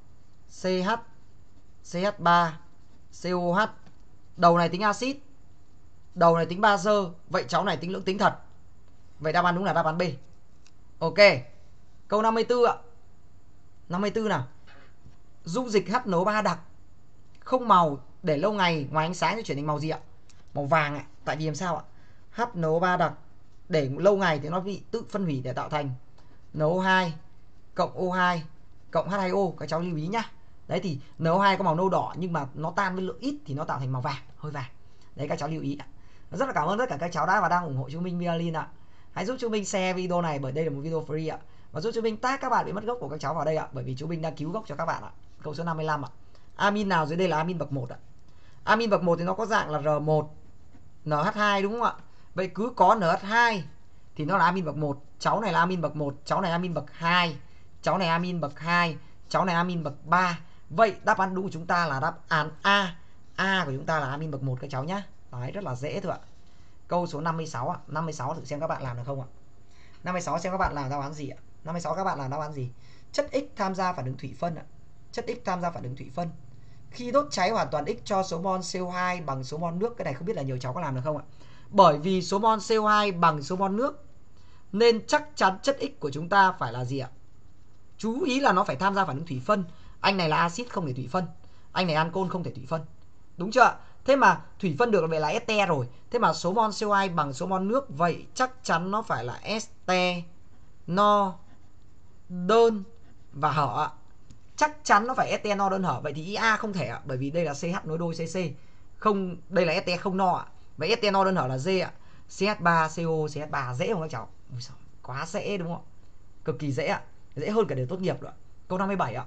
C H C H ba C O H. Đầu này tính axit, đầu này tính bazơ. Vậy cháu này tính lưỡng tính thật. Vậy đáp án đúng là đáp án B. Ok. Câu năm mươi tư ạ. năm mươi tư nào. Dung dịch H N O ba đặc không màu để lâu ngày ngoài ánh sáng sẽ chuyển thành màu gì ạ? Màu vàng ạ. Tại vì làm sao ạ? H N O ba đặc để lâu ngày thì nó bị tự phân hủy để tạo thành N O hai cộng O hai cộng H hai O. Các cháu lưu ý nhá. Đấy thì N O hai có màu nâu đỏ nhưng mà nó tan với lượng ít thì nó tạo thành màu vàng, hơi vàng. Đấy các cháu lưu ý ạ. Rất là cảm ơn tất cả các cháu đã và đang ủng hộ chúng mình Vialin ạ. Hãy giúp chúng mình share video này bởi đây là một video free ạ. Và giúp chúng mình tag các bạn bị mất gốc của các cháu vào đây ạ, bởi vì chúng mình đang cứu gốc cho các bạn ạ. Câu số năm mươi lăm ạ. Amin nào dưới đây là amin bậc một ạ? Amin bậc một thì nó có dạng là R một N H hai đúng không ạ? Vậy cứ có N H hai thì nó là amin bậc một. Cháu này là amin bậc một, cháu này amin bậc hai, cháu này amin bậc hai, cháu này amin bậc ba. Vậy đáp án đúng của chúng ta là đáp án A. A của chúng ta là amin bậc một các cháu nhá. Đấy, rất là dễ thôi ạ. Câu số năm mươi sáu ạ. năm mươi sáu thử xem các bạn làm được không ạ? năm mươi sáu xem các bạn làm đáp án gì ạ? năm mươi sáu các bạn làm đáp án gì? Chất X tham gia phản ứng thủy phân ạ. Chất X tham gia phản ứng thủy phân. Khi đốt cháy hoàn toàn X cho số mol C O hai bằng số mol nước. Cái này không biết là nhiều cháu có làm được không ạ? Bởi vì số mol C O hai bằng số mol nước nên chắc chắn chất X của chúng ta phải là gì ạ? Chú ý là nó phải tham gia phản ứng thủy phân. Anh này là axit không thể thủy phân, anh này ancol không thể thủy phân. Đúng chưa? Thế mà thủy phân được vậy là este rồi. Thế mà số mol C O hai bằng số mol nước, vậy chắc chắn nó phải là este, no, đơn và hở ạ. Chắc chắn nó phải este, no, đơn, hở. Vậy thì i a không thể ạ, bởi vì đây là CH nối đôi C C. Không, đây là este không no ạ. Vậy este, no, đơn, hở là D ạ. C H ba C O, C H ba dễ không các cháu? Ui giời, quá dễ đúng không ạ? Cực kỳ dễ ạ. Dễ hơn cả đề tốt nghiệp rồi. Câu năm mươi bảy ạ.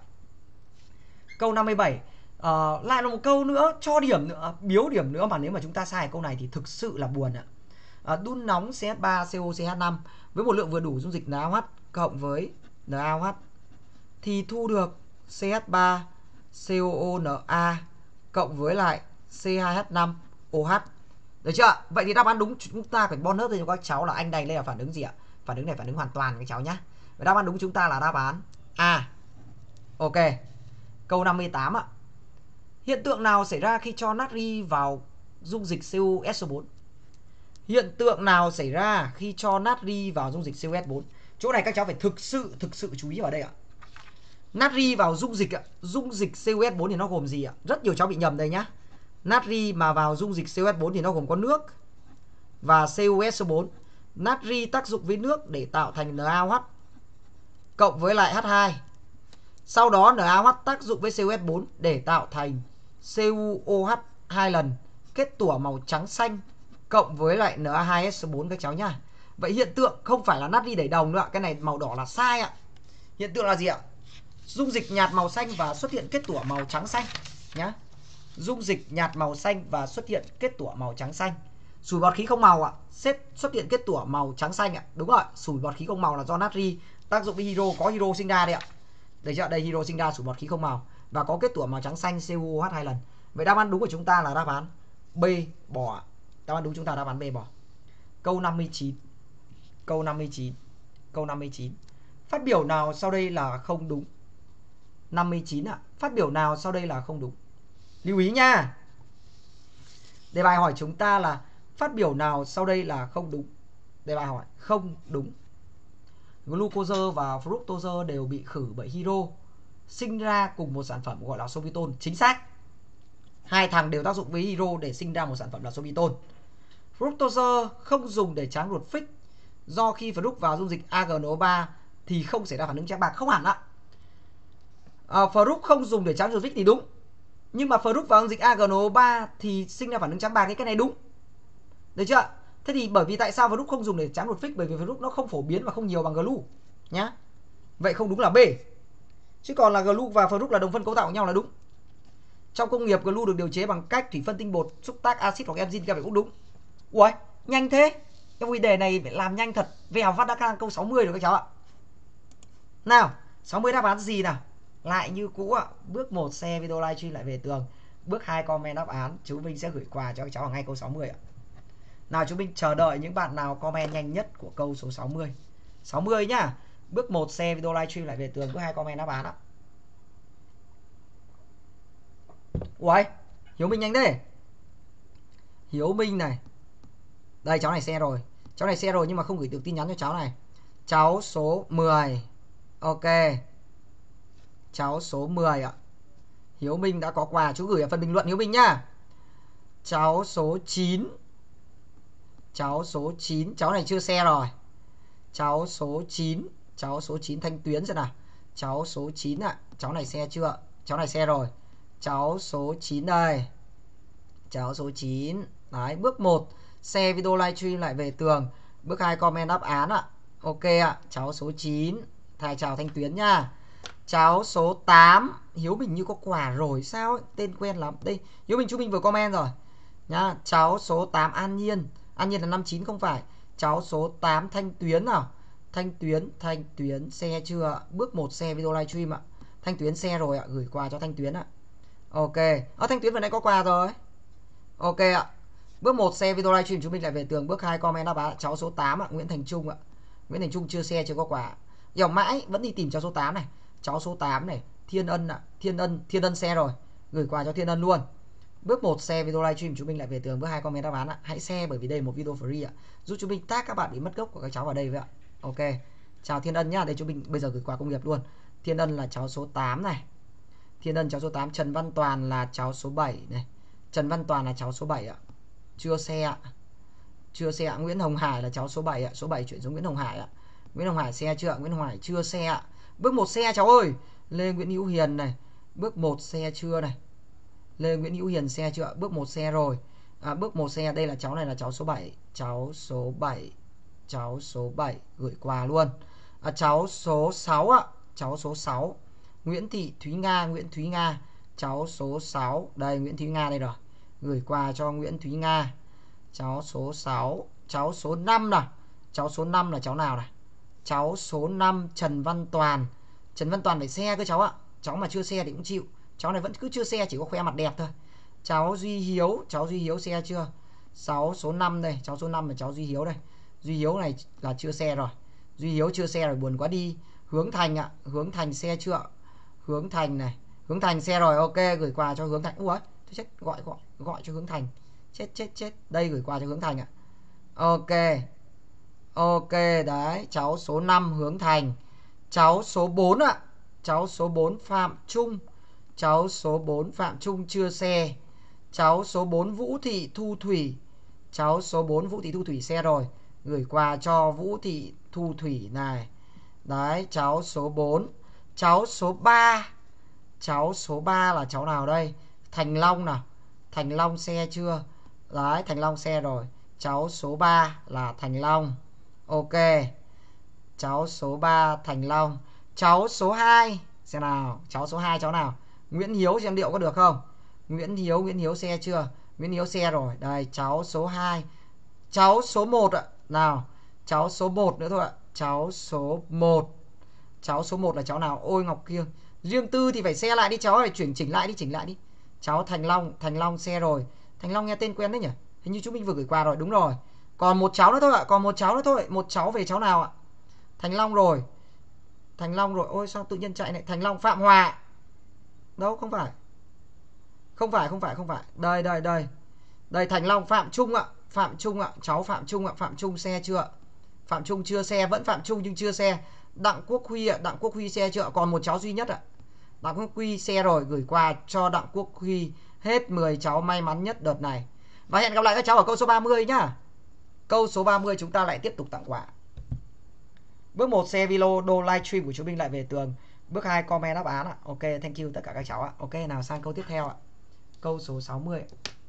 Câu năm mươi bảy uh, lại là một câu nữa cho điểm nữa, biếu điểm nữa, mà nếu mà chúng ta sai câu này thì thực sự là buồn ạ. Uh, đun nóng C H ba C O C H năm với một lượng vừa đủ dung dịch NaOH cộng với NaOH thì thu được C H ba C O O Na cộng với lại C hai H năm O H. Được chưa? Vậy thì đáp án đúng chúng ta phải bonus cho các cháu là anh này đây là phản ứng gì ạ? Phản ứng này phản ứng hoàn toàn các cháu nhé. Vậy đáp án đúng chúng ta là đáp án A. Ok. Câu năm mươi tám ạ. Hiện tượng nào xảy ra khi cho natri vào dung dịch C O S O bốn? Hiện tượng nào xảy ra khi cho natri vào dung dịch C O S bốn? Chỗ này các cháu phải thực sự thực sự chú ý vào đây ạ. Natri vào dung dịch ạ, dung dịch C O S bốn thì nó gồm gì ạ? Rất nhiều cháu bị nhầm đây nhá. Natri mà vào dung dịch C O S bốn thì nó gồm có nước và C O S O bốn. Natri tác dụng với nước để tạo thành NaOH cộng với lại H hai. Sau đó NaOH tác dụng với C O S bốn để tạo thành C u O H hai lần, kết tủa màu trắng xanh cộng với lại Na hai S O bốn các cháu nhá. Vậy hiện tượng không phải là natri đẩy đồng nữa, cái này màu đỏ là sai ạ. Hiện tượng là gì ạ? Dung dịch nhạt màu xanh và xuất hiện kết tủa màu trắng xanh nhá. Dung dịch nhạt màu xanh và xuất hiện kết tủa màu trắng xanh. Sủi bọt khí không màu ạ, xếp xuất hiện kết tủa màu trắng xanh ạ. Đúng rồi, sủi bọt khí không màu là do natri tác dụng với hydro, có hydro sinh ra đây ạ. Để cho đây hydro sinh ra sủi bọt khí không màu và có kết tủa màu trắng xanh C u O H hai lần. Vậy đáp án đúng của chúng ta là đáp án B, bò. Đáp án đúng chúng ta đáp án B, bò. Câu năm mươi chín. Câu năm mươi chín. Câu năm mươi chín. Phát biểu nào sau đây là không đúng? năm mươi chín ạ. Phát biểu nào sau đây là không đúng? Lưu ý nha. Đề bài hỏi chúng ta là phát biểu nào sau đây là không đúng? Đề bài hỏi không đúng. Glucose và fructose đều bị khử bởi hydro, sinh ra cùng một sản phẩm gọi là sorbitol. Chính xác. Hai thằng đều tác dụng với hydro để sinh ra một sản phẩm là sorbitol. Fructose không dùng để tráng ruột phích, do khi fruct vào dung dịch A G N O ba thì không xảy ra phản ứng trắng bạc. Không hẳn ạ. À, fruct không dùng để tráng ruột phích thì đúng, nhưng mà fruct vào dung dịch A G N O ba thì sinh ra phản ứng trắng bạc, cái này đúng. Được chưa? Thế thì bởi vì tại sao fruct không dùng để tráng ruột phích? Bởi vì fruct nó không phổ biến và không nhiều bằng glu nhá. Vậy không đúng là B. Chứ còn là glu và fruct là đồng phân cấu tạo của nhau là đúng. Trong công nghiệp glu được điều chế bằng cách thủy phân tinh bột xúc tác axit hoặc enzyme, cái vậy cũng đúng. Ui, nhanh thế. Cái vui đề này phải làm nhanh thật. Vèo phát đã sang câu sáu mươi rồi các cháu ạ. Nào, sáu mươi đáp án gì nào? lại như cũ ạ. Bước một share video livestream lại về tường. Bước hai comment đáp án. Chú Minh sẽ gửi quà cho các cháu ở ngay câu sáu mươi ạ. Nào chú Minh chờ đợi những bạn nào comment nhanh nhất của câu số sáu mươi. sáu mươi nhá. Bước một share video livestream lại về tường. Bước hai comment đáp án ạ. Ui, Hiếu Minh nhanh đấy. Hiếu Minh này. Đây cháu này share rồi. Cháu này share rồi nhưng mà không gửi được tin nhắn cho cháu này. Cháu số mười. Ok. Cháu số mười ạ. Hiếu Minh đã có quà, chú gửi ở phần bình luận Hiếu Minh nhá. Cháu số chín. Cháu số chín, cháu này chưa share rồi. Cháu số chín, cháu số chín Thanh Tuyến xem nào. Cháu số chín ạ, cháu này share chưa? Cháu này share rồi. Cháu số chín đây. Cháu số chín. Đấy, bước một share video livestream lại về tường. Bước hai comment đáp án ạ. Ok ạ, cháu số chín. Thầy chào Thanh Tuyến nha. Cháu số tám. Hiếu Bình như có quà rồi sao ấy? Tên quen lắm. Đây, Hiếu Bình chú Bình vừa comment rồi nhá. Cháu số tám An Nhiên. An Nhiên là năm chín không phải. Cháu số tám Thanh Tuyến nào. Thanh Tuyến, Thanh Tuyến share chưa? Bước một share video livestream ạ. Thanh Tuyến share rồi ạ, gửi quà cho Thanh Tuyến ạ. Ok. Ở Thanh Tuyến vừa nãy có quà rồi. Ok ạ. Bước một share video livestream chúng mình lại về tường. Bước hai comment đáp án. Cháu số tám ạ, Nguyễn Thành Trung ạ. Nguyễn Thành Trung chưa share, chưa có quà. Dẻo mãi vẫn đi tìm cháu số tám này. Cháu số tám này, Thiên Ân ạ. Thiên Ân, Thiên Ân share rồi. Gửi quà cho Thiên Ân luôn. Bước một share video livestream chúng mình lại về tường. Bước hai comment đáp án ạ. Hãy share bởi vì đây là một video free ạ. Giúp chúng mình tag các bạn bị mất gốc của các cháu vào đây vậy ạ. Ok. Chào Thiên Ân nhá. Đây chúng mình bây giờ gửi quà công nghiệp luôn. Thiên Ân là cháu số tám này. Thiên Ân cháu số tám. Trần Văn Toàn là cháu số bảy này. Trần Văn Toàn là cháu số bảy ạ. Chưa xe ạ. Chưa xe ạ. Nguyễn Hồng Hải là cháu số bảy ạ. Số bảy chuyển xuống Nguyễn Hồng Hải ạ. Nguyễn Hồng Hải xe chưa? Nguyễn Hồng Hải chưa xe ạ. Bước một xe cháu ơi. Lê Nguyễn Hữu Hiền này. Bước một xe chưa này. Lê Nguyễn Hữu Hiền xe chưa? Bước một xe rồi. À, bước một xe đây là cháu này là cháu số bảy. Cháu số bảy. Cháu số bảy gửi quà luôn. À, cháu số sáu ạ. Cháu số sáu. Nguyễn Thị Thúy Nga, Nguyễn Thúy Nga. Cháu số sáu. Đây Nguyễn Thúy Nga đây rồi. Gửi quà cho Nguyễn Thúy Nga. Cháu số sáu. Cháu số năm nào. Cháu số năm là cháu nào này? Cháu số năm Trần Văn Toàn. Trần Văn Toàn phải xe cơ cháu ạ. Cháu mà chưa xe thì cũng chịu. Cháu này vẫn cứ chưa xe, chỉ có khoe mặt đẹp thôi. Cháu Duy Hiếu. Cháu Duy Hiếu xe chưa? Cháu số năm đây. Cháu số năm là cháu Duy Hiếu đây. Duy Hiếu này là chưa xe rồi. Duy Hiếu chưa xe rồi, buồn quá đi. Hướng Thành ạ. Hướng Thành xe chưa? Hướng Thành này. Hướng Thành xe rồi. Ok, gửi quà cho Hướng Thành. Ủa, tôi chết, gọi gọi gọi cho Hướng Thành. Chết chết chết. Đây gửi quà cho Hướng Thành ạ. Ok. Ok đấy, cháu số năm Hướng Thành. Cháu số bốn ạ. Cháu số bốn Phạm Trung. Cháu số bốn Phạm Trung chưa xe. Cháu số bốn Vũ Thị Thu Thủy. Cháu số bốn Vũ Thị Thu Thủy xe rồi. Gửi quà cho Vũ Thị Thu Thủy này. Đấy, cháu số bốn. Cháu số ba. Cháu số ba là cháu nào đây? Thành Long nào. Thành Long xe chưa? Đấy, Thành Long xe rồi. Cháu số ba là Thành Long. Ok. Cháu số ba Thành Long. Cháu số hai. Xem nào. Cháu số hai cháu nào? Nguyễn Hiếu xem điệu có được không? Nguyễn Hiếu, Nguyễn Hiếu xe chưa? Nguyễn Hiếu xe rồi. Đây, cháu số hai. Cháu số một ạ. Nào. Cháu số một nữa thôi ạ. Cháu số một. Cháu số một là cháu nào? Ôi Ngọc Kiêng. Riêng Tư thì phải xe lại đi cháu ơi. Chuyển chỉnh lại đi, chỉnh lại đi. Cháu Thành Long. Thành Long xe rồi. Thành Long nghe tên quen đấy nhỉ? Hình như chúng mình vừa gửi quà rồi. Đúng rồi. Còn một cháu nữa thôi ạ. Còn một cháu nữa thôi. Một cháu về cháu nào ạ? Thành Long rồi. Thành Long rồi. Ôi sao tự nhiên chạy này. Thành Long Phạm Hòa. Đâu không phải. Không phải không phải không phải. Đây đây đây. Đây Thành Long Phạm Trung ạ. Phạm Trung ạ. Cháu Phạm Trung ạ. Phạm Trung xe chưa ạ? Phạm Trung chưa xe. Vẫn Phạm Trung nhưng chưa xe. Đặng Quốc Huy ạ. Đặng Quốc Huy xe chưa ạ? Còn một cháu duy nhất ạ. Đặng Quốc Huy xe rồi. Gửi quà cho Đặng Quốc Huy. Hết mười cháu may mắn nhất đợt này. Và hẹn gặp lại các cháu ở câu số ba mươi nhá. Câu số ba mươi chúng ta lại tiếp tục tặng quà. Bước một share video đô livestream của chúng mình lại về tường. Bước hai comment đáp án ạ. Ok, thank you tất cả các cháu ạ. Ok, nào sang câu tiếp theo ạ. Câu số sáu mươi.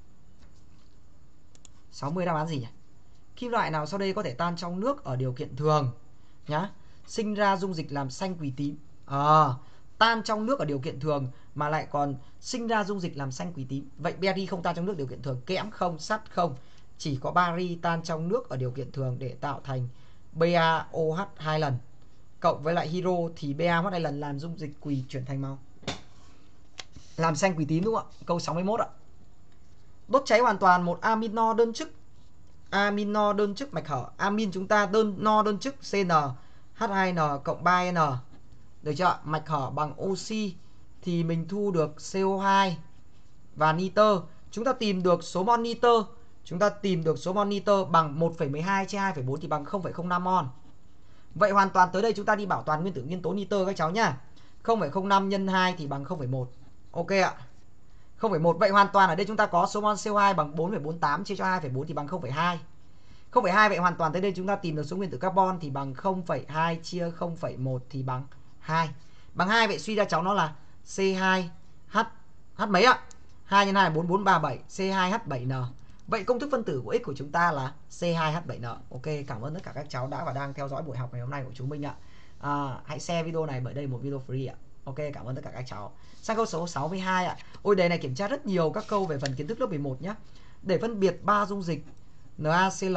sáu mươi đáp án gì nhỉ? Kim loại nào sau đây có thể tan trong nước ở điều kiện thường nhá? Sinh ra dung dịch làm xanh quỳ tím. À, tan trong nước ở điều kiện thường mà lại còn sinh ra dung dịch làm xanh quỳ tím. Vậy beri không tan trong nước điều kiện thường, kẽm không, sắt không. Chỉ có bari tan trong nước ở điều kiện thường để tạo thành BaOH hai lần. cộng với lại hero thì bê a Hot Island làm dung dịch quỳ chuyển thành màu làm xanh quỳ tím đúng không ạ? Câu sáu mươi mốt ạ. Đốt cháy hoàn toàn một amino đơn chức. Amino đơn chức mạch hở. Amin chúng ta đơn no đơn chức xê en hát hai en cộng ba N. Được chưa? Mạch hở bằng oxy thì mình thu được xê o hai và nitơ. Chúng ta tìm được số mol nitơ. Chúng ta tìm được số mol nitơ bằng một phẩy mười hai chia hai phẩy bốn thì bằng không phẩy không năm mol. Vậy hoàn toàn tới đây chúng ta đi bảo toàn nguyên tử nguyên tố nitơ các cháu nhá. không phẩy không năm nhân hai thì bằng không phẩy một. Ok ạ. không phẩy một. Vậy hoàn toàn ở đây chúng ta có số mol xê o hai bằng bốn phẩy bốn tám chia cho hai phẩy bốn thì bằng không phẩy hai. không phẩy hai vậy hoàn toàn tới đây chúng ta tìm được số nguyên tử carbon thì bằng không phẩy hai chia không phẩy một thì bằng hai. Bằng hai vậy suy ra cháu nó là xê hai H H mấy ạ? hai nhân hai là bốn, bốn, ba, bảy, xê hai H bảy N. Vậy công thức phân tử của X của chúng ta là xê hai H bảy N. Ok, cảm ơn tất cả các cháu đã và đang theo dõi buổi học ngày hôm nay của chúng mình ạ. À, hãy share video này bởi đây là một video free ạ. Ok, cảm ơn tất cả các cháu. Sang câu số sáu mươi hai ạ. Ôi đề này kiểm tra rất nhiều các câu về phần kiến thức lớp mười một nhé. Để phân biệt ba dung dịch NaCl,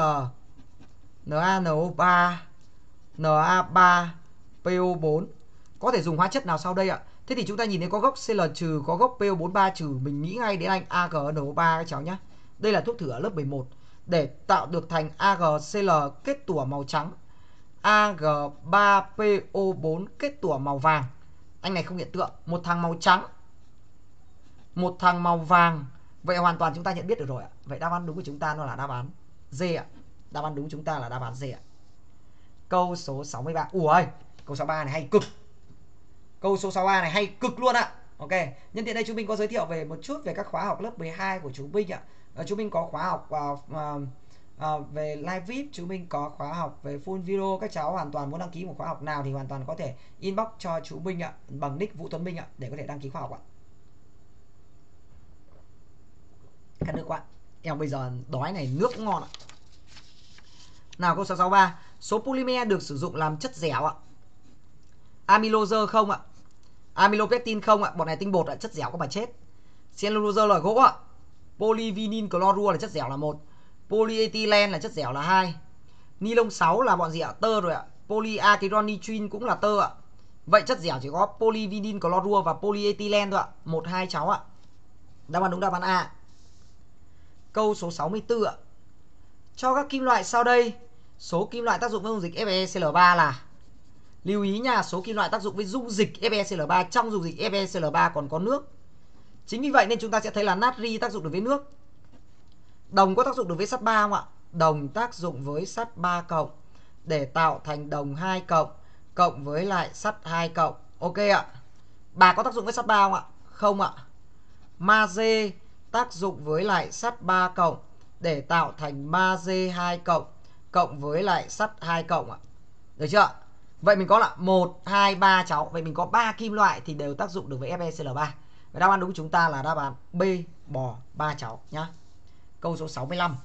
NaNO ba, Na ba, pê o bốn có thể dùng hóa chất nào sau đây ạ? Thế thì chúng ta nhìn thấy có gốc Cl trừ, có gốc pê o bốn ba trừ, mình nghĩ ngay đến anh a giê en o ba các cháu nhé. Đây là thuốc thử ở lớp mười một để tạo được thành AgCl kết tủa màu trắng, a giê ba pê o bốn kết tủa màu vàng. Anh này không hiện tượng, một thằng màu trắng, một thằng màu vàng. Vậy hoàn toàn chúng ta nhận biết được rồi ạ. Vậy đáp án đúng của chúng ta nó là đáp án D ạ. Đáp án đúng của chúng ta là đáp án D ạ. Câu số sáu mươi ba. Ui, câu sáu mươi ba này hay cực. Câu số sáu mươi ba này hay cực luôn ạ. Ok, nhân tiện đây chúng mình có giới thiệu về một chút về các khóa học lớp mười hai của chúng mình ạ. À, chúng mình có khóa học uh, uh, uh, về live vê i pê, chúng mình có khóa học về full video. Các cháu hoàn toàn muốn đăng ký một khóa học nào thì hoàn toàn có thể inbox cho chúng mình ạ, bằng nick Vũ Tuấn Minh ạ, để có thể đăng ký khóa học ạ. Khát nước quá. Em bây giờ đói này, nước cũng ngon ạ. Nào câu số sáu mươi ba. Số polymer được sử dụng làm chất dẻo ạ. Amylose không ạ. Amylopectin không ạ. Bọn này tinh bột ạ, chất dẻo có mà chết. Cellulose là gỗ ạ. Polyvinyl chlorua là chất dẻo là một. Polyethylene là chất dẻo là hai. Nilon sáu là bọn gì ạ? Tơ rồi ạ. Polyacrylonitrile cũng là tơ ạ. Vậy chất dẻo chỉ có polyvinyl chlorua và polyethylene thôi ạ. Một hai cháu ạ. Đáp án đúng đáp án A. Câu số sáu mươi tư ạ. Cho các kim loại sau đây, số kim loại tác dụng với dung dịch FeCl ba là. Lưu ý nha, số kim loại tác dụng với dung dịch FeCl ba, trong dung dịch FeCl ba còn có nước. Chính vì vậy nên chúng ta sẽ thấy là natri tác dụng được với nước. Đồng có tác dụng được với sắt ba không ạ? Đồng tác dụng với sắt ba cộng để tạo thành đồng hai cộng cộng với lại sắt hai cộng. Ok ạ. Bạc có tác dụng với sắt ba không ạ? Không ạ. Magie tác dụng với lại sắt ba cộng để tạo thành magie hai cộng cộng với lại sắt hai cộng ạ. Được chưa? Vậy mình có là một, hai, ba cháu. Vậy mình có ba kim loại thì đều tác dụng được với FeCl ba. Và đáp án đúng của chúng ta là đáp án B, bò ba cháu nhá. Câu số sáu mươi lăm.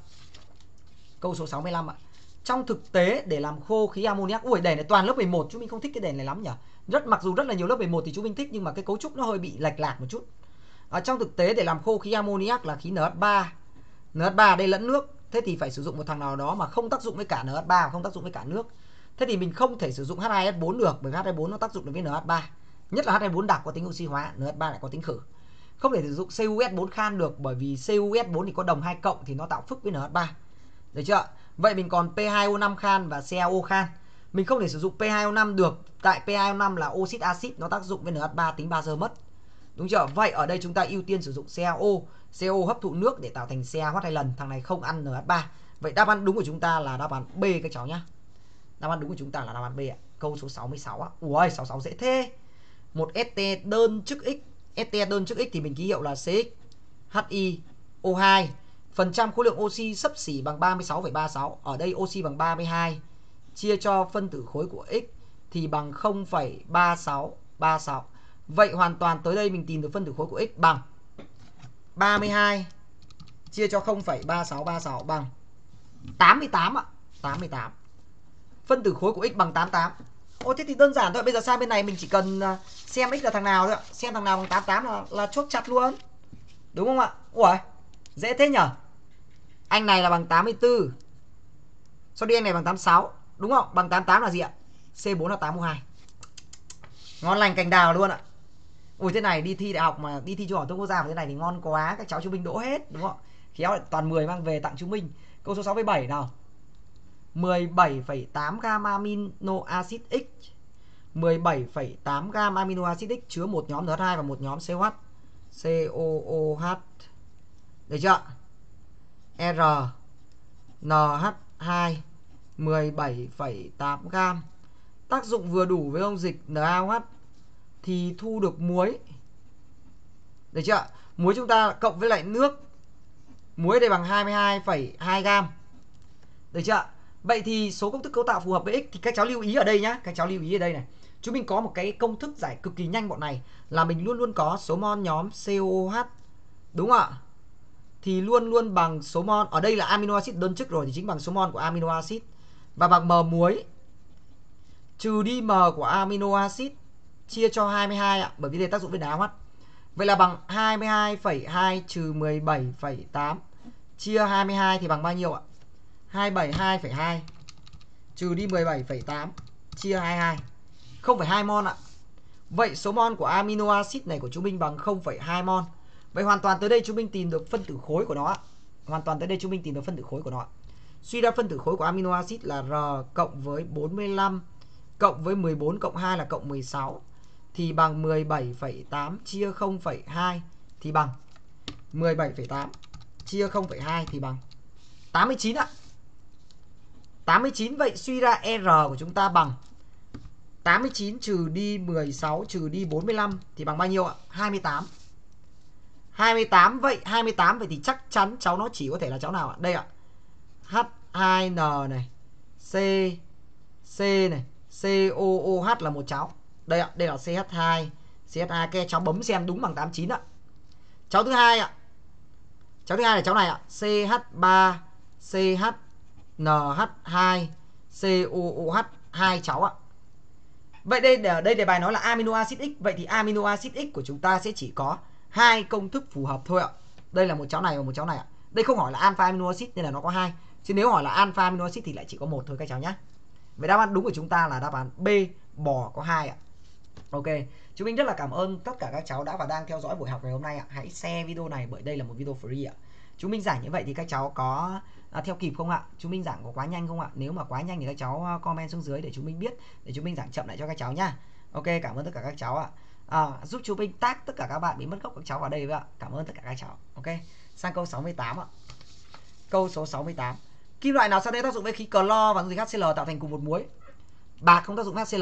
Câu số sáu mươi lăm ạ. Trong thực tế để làm khô khí ammoniac. Ui, đề này toàn lớp mười một, chúng mình không thích cái đề này lắm nhỉ. Rất mặc dù rất là nhiều lớp mười một thì chúng mình thích, nhưng mà cái cấu trúc nó hơi bị lệch lạc một chút. Ở trong thực tế để làm khô khí ammoniac là khí NH ba. NH ba đây lẫn nước, thế thì phải sử dụng một thằng nào đó mà không tác dụng với cả NH ba, không tác dụng với cả nước. Thế thì mình không thể sử dụng H hai S bốn được, bởi vì H hai bốn nó tác dụng được với NH ba. Nhất là H hai bốn đặc có tính oxy hóa, NH ba lại có tính khử. Không thể sử dụng C u S bốn khan được, bởi vì C u S bốn thì có đồng hai cộng thì nó tạo phức với NH ba. Được chưa? Vậy mình còn P hai O năm khan và C a O khan. Mình không thể sử dụng P hai O năm được, tại P hai O năm là oxit axit, nó tác dụng với NH ba tính bazơ mất. Đúng chưa? Vậy ở đây chúng ta ưu tiên sử dụng C a O. C a O hấp thụ nước để tạo thành CaH hai lần, thằng này không ăn NH ba. Vậy đáp án đúng của chúng ta là đáp án B các cháu nhá. Đáp án đúng của chúng ta là đáp án B ạ. Câu số sáu mươi sáu ạ. Ui, sáu mươi sáu dễ thế. Một este đơn chức X. Este đơn chức X thì mình ký hiệu là C X H I O hai. Phần trăm khối lượng oxy xấp xỉ bằng ba mươi sáu phẩy ba sáu. Ở đây oxy bằng ba mươi hai. Chia cho phân tử khối của X thì bằng không phẩy ba sáu ba sáu. Vậy hoàn toàn tới đây mình tìm được phân tử khối của X bằng ba mươi hai chia cho không phẩy ba sáu ba sáu bằng tám mươi tám ạ. tám mươi tám. Phân tử khối của X bằng tám mươi tám. Ôi thế thì đơn giản thôi. Bây giờ sang bên này mình chỉ cần xem X là thằng nào thôi ạ. Xem thằng nào bằng tám mươi tám là, là chốt chặt luôn. Đúng không ạ? Ủa, dễ thế nhở. Anh này là bằng tám mươi tư. Sau đi anh này bằng tám mươi sáu. Đúng không? Bằng tám mươi tám là gì ạ? C bốn là tám O hai. Ngon lành cành đào luôn ạ. Ui thế này đi thi đại học mà đi thi trung học thông quốc gia thế này thì ngon quá, các cháu chúng mình đỗ hết đúng không? Khéo lại toàn mười mang về tặng chúng mình. Câu số sáu mươi bảy nào. mười bảy phẩy tám gam amino acid X. mười bảy phẩy tám gam amino acid X chứa một nhóm en hát hai và một nhóm COH. COOH. Được chưa? R en hát hai mười bảy phẩy tám gam. Tác dụng vừa đủ với ông dịch NaOH thì thu được muối. Được chưa? Muối chúng ta cộng với lại nước. Muối đây bằng hai mươi hai phẩy hai gam. Được chưa? Vậy thì số công thức cấu tạo phù hợp với X thì các cháu lưu ý ở đây nhá. Các cháu lưu ý ở đây này. Chúng mình có một cái công thức giải cực kỳ nhanh bọn này là mình luôn luôn có số mol nhóm COOH. Đúng không ạ? Thì luôn luôn bằng số mol. Ở đây là amino acid đơn chức rồi thì chính bằng số mol của amino acid. Và bằng m muối trừ đi m của amino acid chia cho hai mươi hai ạ. Bởi vì đây tác dụng với NaOH. Vậy là bằng hai mươi hai phẩy hai trừ mười bảy phẩy tám chia hai mươi hai thì bằng bao nhiêu ạ? hai trăm bảy mươi hai phẩy hai trừ đi mười bảy phẩy tám chia hai mươi hai. không phẩy hai mol ạ. Vậy số mol của amino acid này của chúng mình bằng không phẩy hai mol. Vậy hoàn toàn tới đây chúng mình tìm được phân tử khối của nó. Hoàn toàn tới đây chúng mình tìm được phân tử khối của nó. Suy ra phân tử khối của amino acid là R cộng với bốn mươi lăm cộng với mười bốn cộng hai là cộng mười sáu thì bằng mười bảy phẩy tám chia không phẩy hai thì bằng mười bảy phẩy tám chia không phẩy hai thì bằng tám mươi chín ạ. tám mươi chín. Vậy suy ra R của chúng ta bằng tám mươi chín trừ đi mười sáu trừ đi bốn mươi lăm thì bằng bao nhiêu ạ? hai mươi tám. hai mươi tám. Vậy hai mươi tám vậy thì chắc chắn cháu nó chỉ có thể là cháu nào ạ? Đây ạ. H hai N này, C C này, COOH là một cháu. Đây ạ, đây là C H hai. C H hai ke cháu bấm xem đúng bằng tám mươi chín ạ. Cháu thứ hai ạ. Cháu thứ hai là cháu này ạ. C H ba C H N H hai COOH hai cháu ạ. Vậy đây ở đây đề bài nói là amino acid X, vậy thì amino acid X của chúng ta sẽ chỉ có hai công thức phù hợp thôi ạ. Đây là một cháu này và một cháu này ạ. Đây không hỏi là alpha amino acid nên là nó có hai. Chứ nếu hỏi là alpha amino acid thì lại chỉ có một thôi các cháu nhé. Vậy đáp án đúng của chúng ta là đáp án B, bò có hai ạ. Ok, chúng mình rất là cảm ơn tất cả các cháu đã và đang theo dõi buổi học ngày hôm nay ạ. Hãy share video này bởi đây là một video free ạ. Chúng mình giảng như vậy thì các cháu có à, theo kịp không ạ? Chúng mình giảng có quá nhanh không ạ? Nếu mà quá nhanh thì các cháu comment xuống dưới để chúng mình biết, để chúng mình giảng chậm lại cho các cháu nhá. Ok, cảm ơn tất cả các cháu ạ. À, giúp chúng mình tag tất cả các bạn bị mất gốc các cháu vào đây với ạ. Cảm ơn tất cả các cháu. Ok, sang câu sáu mươi tám ạ. Câu số sáu mươi tám. Kim loại nào sau đây tác dụng với khí clo và dung dịch HCl tạo thành cùng một muối? Bạc không tác dụng với HCl.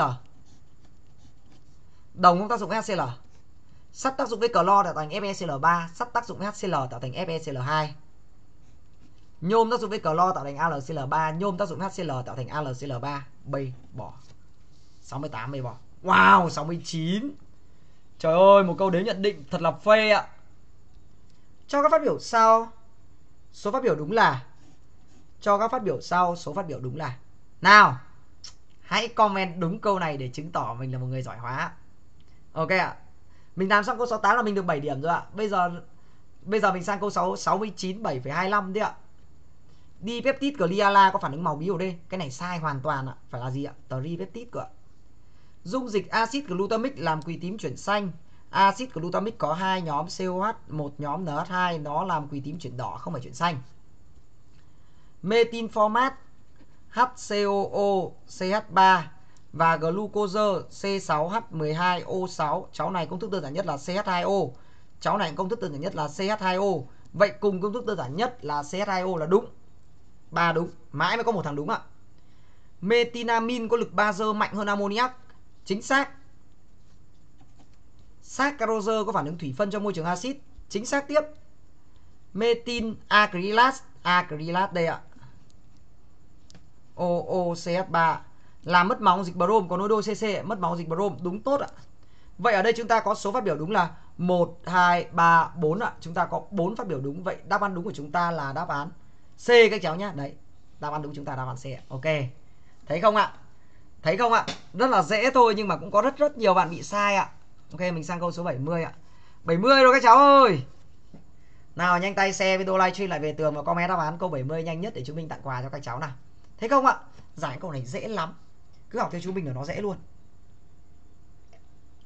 Đồng không tác dụng với HCl. Sắt tác dụng với clo tạo thành FeCl ba, sắt tác dụng với HCl tạo thành FeCl hai. Nhôm tác dụng với clo tạo thành AlCl ba, nhôm tác dụng với HCl tạo thành AlCl ba. B bỏ. sáu mươi tám B bỏ. Wow, sáu mươi chín. Trời ơi, một câu đếm nhận định thật là phê ạ. Cho các phát biểu sau số phát biểu đúng là Cho các phát biểu sau số phát biểu đúng là. Nào, hãy comment đúng câu này để chứng tỏ mình là một người giỏi hóa. Ok ạ. Mình làm xong câu sáu mươi tám là mình được bảy điểm rồi ạ. Bây giờ Bây giờ mình sang câu sáu mươi chín, bảy phẩy hai mươi lăm đấy ạ. Dipeptide gliala có phản ứng màu bí ổ D. Cái này sai hoàn toàn ạ. Phải là gì ạ? Tripeptide cơ ạ. Dung dịch axit glutamic làm quỳ tím chuyển xanh. Axit glutamic có hai nhóm COH, một nhóm en hát hai, nó làm quỳ tím chuyển đỏ không phải chuyển xanh. Metinformat HCOO C H ba và glucose C sáu H mười hai O sáu. Cháu này công thức đơn giản nhất là C H hai O. Cháu này công thức đơn giản nhất là C H hai O. Vậy cùng công thức đơn giản nhất là C H hai O là đúng. Ba đúng, mãi mới có một thằng đúng ạ. Metinamin có lực bazơ mạnh hơn ammoniac. Chính xác. Saccharose có phản ứng thủy phân trong môi trường axit. Chính xác tiếp. Metin acrylat, acrylat đây ạ. O O C H ba làm mất máu dịch brom, có nối đôi C C mất máu dịch brom, đúng tốt ạ. Vậy ở đây chúng ta có số phát biểu đúng là một, hai, ba, bốn ạ. Chúng ta có bốn phát biểu đúng. Vậy đáp án đúng của chúng ta là đáp án C các cháu nhé. Đấy, đáp án đúng chúng ta đáp án C ạ. Ok. Thấy không ạ? Thấy không ạ? Rất là dễ thôi nhưng mà cũng có rất rất nhiều bạn bị sai ạ. Ok, mình sang câu số bảy mươi ạ. bảy mươi rồi các cháu ơi. Nào nhanh tay share video livestream lại về tường và comment đáp án câu bảy mươi nhanh nhất để chúng mình tặng quà cho các cháu nào. Thấy không ạ? Giải câu này dễ lắm. Cứ học theo chú mình là nó dễ luôn.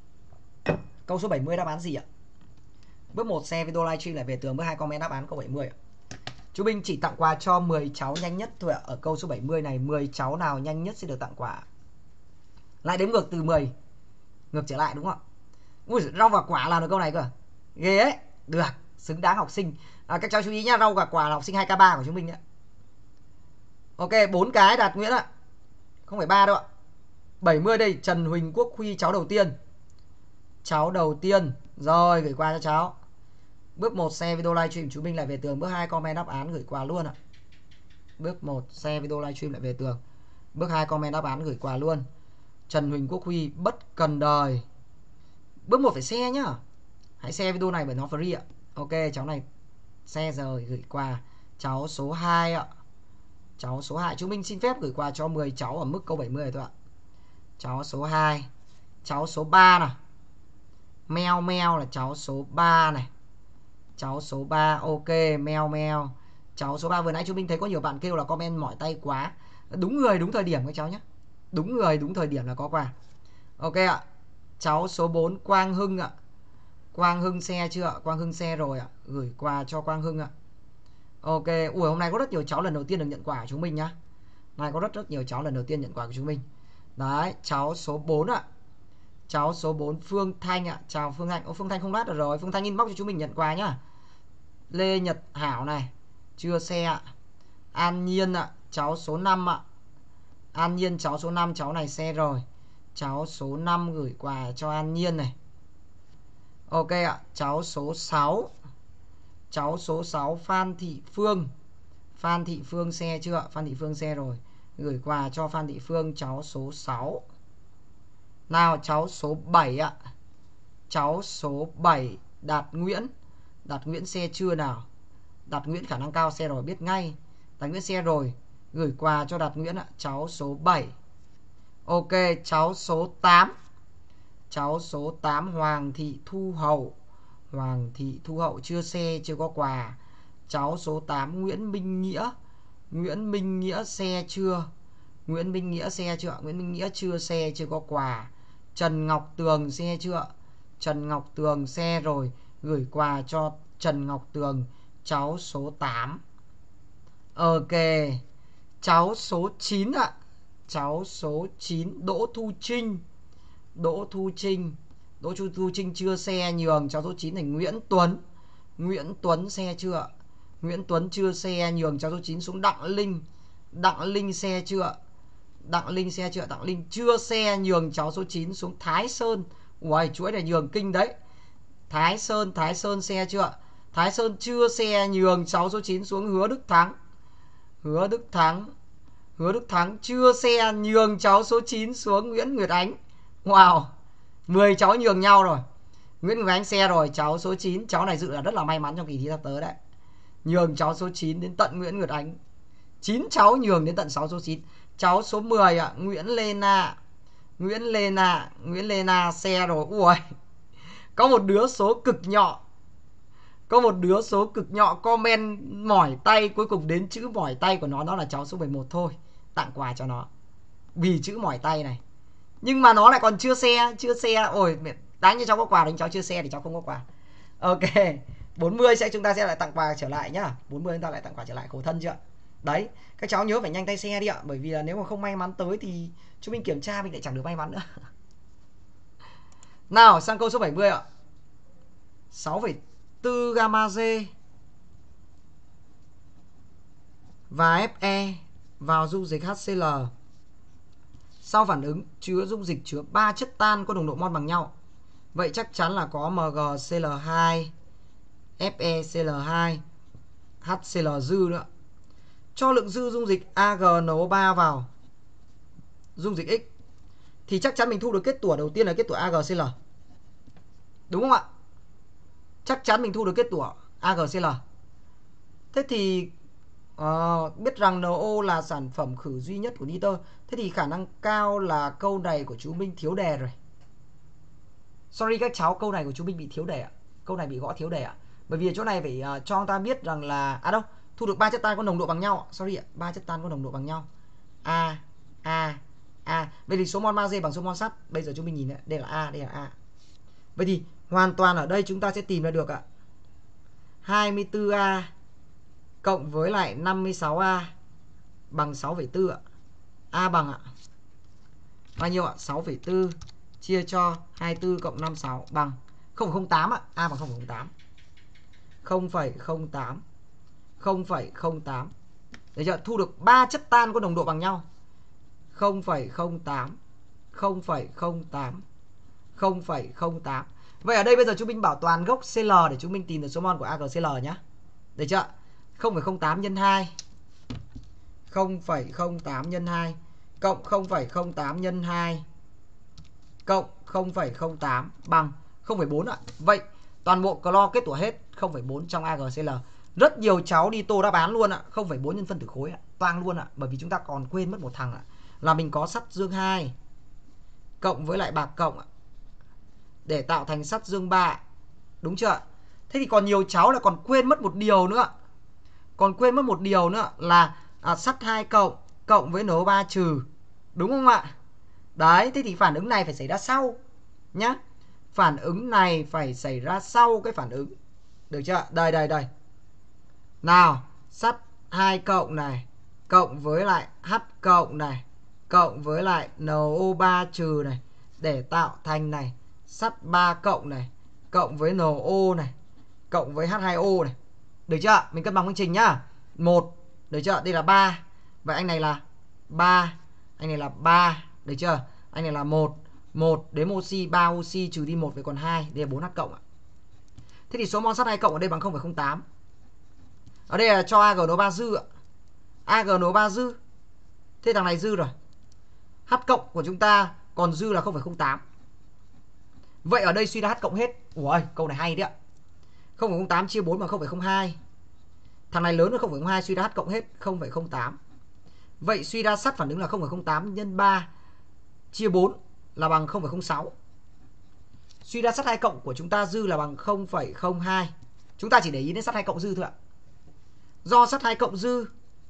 Câu số bảy mươi đáp án gì ạ? Bước một share video livestream lại về tường, bước hai comment đáp án câu bảy mươi ạ. Chú Minh chỉ tặng quà cho mười cháu nhanh nhất thôi ạ. Ở câu số bảy mươi này mười cháu nào nhanh nhất sẽ được tặng quà. Lại đếm ngược từ mười ngược trở lại đúng không ạ? Ui, rau và quả làm được câu này cơ. Ghê ấy. Được, xứng đáng học sinh. À, các cháu chú ý nhá, rau và quả là học sinh hai K ba của chúng mình đấy. Ok, bốn cái Đạt Nguyễn ạ. Không phải ba đâu ạ. bảy mươi đây, Trần Huỳnh Quốc Huy cháu đầu tiên. Cháu đầu tiên. Rồi, gửi qua cho cháu. Bước một share video livestream chú Minh lại về tường, bước hai comment đáp án gửi quà luôn ạ. Bước một share video livestream lại về tường, bước hai comment đáp án gửi quà luôn. Trần Huỳnh Quốc Huy bất cần đời. Bước một phải share nhá. Hãy share video này bởi nó free ạ. Ok, cháu này share rồi gửi quà. Cháu số hai ạ. Cháu số hai, chú Minh xin phép gửi quà cho mười cháu ở mức câu bảy mươi thôi ạ. Cháu số hai. Cháu số ba nào. Meo meo là cháu số ba này. Cháu số ba, ok, meo meo. Cháu số ba, vừa nãy chú Minh thấy có nhiều bạn kêu là comment mỏi tay quá. Đúng người, đúng thời điểm các cháu nhé. Đúng người, đúng thời điểm là có quà. Ok ạ. Cháu số bốn, Quang Hưng ạ. Quang Hưng xe chưa ạ? Quang Hưng xe rồi ạ. Gửi quà cho Quang Hưng ạ. Ok, ui hôm nay có rất nhiều cháu lần đầu tiên được nhận quà của chúng mình nhá. Hôm nay có rất rất nhiều cháu lần đầu tiên nhận quà của chúng mình. Đấy, cháu số bốn ạ. Cháu số bốn, Phương Thanh ạ. Chào Phương Thanh. Ô, Phương Thanh không lát được rồi. Phương Thanh inbox cho chúng mình nhận quà nhá. Lê Nhật Hảo này. Chưa xe ạ. An Nhiên ạ. Cháu số năm ạ. An Nhiên cháu số năm. Cháu này xe rồi. Cháu số năm gửi quà cho An Nhiên này. Ok ạ. Cháu số sáu. Cháu số sáu, Phan Thị Phương. Phan Thị Phương xe chưa ạ? Phan Thị Phương xe rồi. Gửi quà cho Phan Thị Phương, cháu số sáu. Nào, cháu số bảy ạ. Cháu số bảy, Đạt Nguyễn. Đạt Nguyễn xe chưa nào? Đạt Nguyễn khả năng cao xe rồi, biết ngay. Đạt Nguyễn xe rồi. Gửi quà cho Đạt Nguyễn ạ. Cháu số bảy. Ok, cháu số tám. Cháu số tám, Hoàng Thị Thu Hậu. Hoàng Thị Thu Hậu chưa xe, chưa có quà. Cháu số tám, Nguyễn Minh Nghĩa. Nguyễn Minh Nghĩa xe chưa? Nguyễn Minh Nghĩa xe chưa? Nguyễn Minh Nghĩa chưa xe, chưa có quà. Trần Ngọc Tường xe chưa? Trần Ngọc Tường xe rồi. Gửi quà cho Trần Ngọc Tường, cháu số tám. Ok. Cháu số chín ạ. Cháu số chín, Đỗ Thu Trinh. Đỗ Thu Trinh. Đỗ Thu, Thu Trinh chưa xe, nhường cháu số chín này. Nguyễn Tuấn. Nguyễn Tuấn xe chưa? Nguyễn Tuấn chưa xe, nhường cháu số chín xuống. Đặng Linh. Đặng Linh xe chưa? Đặng Linh xe chưa? Đặng Linh chưa xe, nhường cháu số chín xuống. Thái Sơn. Ui, chuỗi này nhường kinh đấy. Thái Sơn, Thái Sơn xe chưa? Thái Sơn chưa xe, nhường cháu số chín xuống. Hứa Đức Thắng. Hứa Đức Thắng. Hứa Đức Thắng chưa xe, nhường cháu số chín xuống. Nguyễn Nguyệt Ánh. Wow, mười cháu nhường nhau rồi. Nguyễn Nguyệt Ánh xe rồi, cháu số chín. Cháu này dự là rất là may mắn trong kỳ thi sắp tới đấy. Nhường cháu số chín đến tận Nguyễn Nguyệt Ánh. chín cháu nhường đến tận sáu số chín. Cháu số mười ạ, Nguyễn Lê Na. Nguyễn Lê Na. Nguyễn Lê Na xe rồi. Ui, có một đứa số cực nhọ. Có một đứa số cực nhọ comment mỏi tay. Cuối cùng đến chữ mỏi tay của nó, nó là cháu số mười một thôi. Tặng quà cho nó vì chữ mỏi tay này. Nhưng mà nó lại còn chưa xe. Chưa xe. Ôi, đáng như cháu có quà, đánh cháu chưa xe thì cháu không có quà. Ok, bốn mươi sẽ chúng ta sẽ lại tặng quà trở lại nhá. bốn mươi chúng ta lại tặng quà trở lại, khổ thân chưa? Đấy, các cháu nhớ phải nhanh tay xe đi ạ. Bởi vì là nếu mà không may mắn tới thì chúng mình kiểm tra mình lại chẳng được may mắn nữa. Nào, sang câu số bảy mươi ạ. sáu phẩy bốn gamma G và ép e vào dung dịch hát xê lờ. Sau phản ứng chứa dung dịch chứa ba chất tan có nồng độ mol bằng nhau. Vậy chắc chắn là có em giê xê lờ hai, ép e xê lờ hai, hát xê lờ dư nữa. Cho lượng dư dung dịch a giê en o ba vào dung dịch X thì chắc chắn mình thu được kết tủa đầu tiên là kết tủa a giê xê lờ. Đúng không ạ? Chắc chắn mình thu được kết tủa a giê xê lờ. Thế thì uh, biết rằng en o là sản phẩm khử duy nhất của nitơ. Thế thì khả năng cao là câu này của chú Minh thiếu đề rồi. Sorry các cháu, câu này của chú Minh bị thiếu đề ạ. Câu này bị gõ thiếu đề ạ. Bởi vì ở chỗ này phải uh, cho chúng ta biết rằng là à đâu, thu được ba chất tan có nồng độ bằng nhau. Sorry ạ, ba chất tan có nồng độ bằng nhau. A A A. Vậy thì số mol magie bằng số mol sắt. Bây giờ chúng mình nhìn đây, đây là A, đây là A. Vậy thì hoàn toàn ở đây chúng ta sẽ tìm ra được ạ. hai mươi tư A cộng với lại năm mươi sáu A bằng sáu phẩy bốn ạ. A bằng ạ bao nhiêu ạ? sáu phẩy bốn chia cho hai mươi tư cộng năm mươi sáu bằng không phẩy không tám ạ. A bằng không phẩy không tám. không phẩy không tám. không phẩy không tám. Để cho thu được ba chất tan có nồng độ bằng nhau. không phẩy không tám. không phẩy không tám. không phẩy không tám. Vậy ở đây bây giờ chúng mình bảo toàn gốc xê lờ để chúng mình tìm được số mol của a giê xê lờ nhé. Được chưa? không phẩy không tám nhân hai. không phẩy không tám nhân hai cộng không phẩy không tám nhân hai cộng không phẩy không tám bằng không phẩy bốn ạ. Vậy toàn bộ clo kết tủa hết không phẩy bốn trong a giê xê lờ. Rất nhiều cháu đi tô đáp án luôn ạ, không phẩy bốn nhân phân tử khối ạ, toang luôn ạ, bởi vì chúng ta còn quên mất một thằng ạ, là mình có sắt dương hai cộng với lại bạc cộng ạ, để tạo thành sắt dương ba. Đúng chưa? Thế thì còn nhiều cháu là còn quên mất một điều nữa. Còn quên mất một điều nữa là à, sắt hai cộng cộng với en o ba trừ. Đúng không ạ? Đấy, thế thì phản ứng này phải xảy ra sau nhá. Phản ứng này phải xảy ra sau cái phản ứng. Được chưa? Đây đây đây. Nào, sắt hai cộng này cộng với lại H cộng này cộng với lại en o ba trừ này để tạo thành này sắt ba cộng này cộng với en o này cộng với H hai O này. Được chưa? Mình cân bằng phương trình nhá. một. Được chưa? Đây là ba. Vậy anh này là ba, anh này là ba. Được chưa? Anh này là một. một đếm oxy, ba oxy trừ đi một, vậy còn hai, đây là bốn H cộng ạ. Thế thì số mol sắt hai cộng ở đây bằng không phẩy không tám. Ở đây là cho a giê en o ba dư ạ. a giê en o ba dư. Thế thằng này dư rồi. H cộng của chúng ta còn dư là không phẩy không tám. Vậy ở đây suy ra H cộng hết. Ủa, câu này hay đấy ạ. không phẩy không tám chia bốn bằng không phẩy không hai. Thằng này lớn hơn không phẩy không hai, suy ra H cộng hết không phẩy không tám. Vậy suy ra sắt phản ứng là không phẩy không tám nhân ba chia bốn là bằng không phẩy không sáu. Suy ra sắt hai cộng của chúng ta dư là bằng không phẩy không hai. Chúng ta chỉ để ý đến sắt hai cộng dư thôi ạ. Do sắt hai cộng dư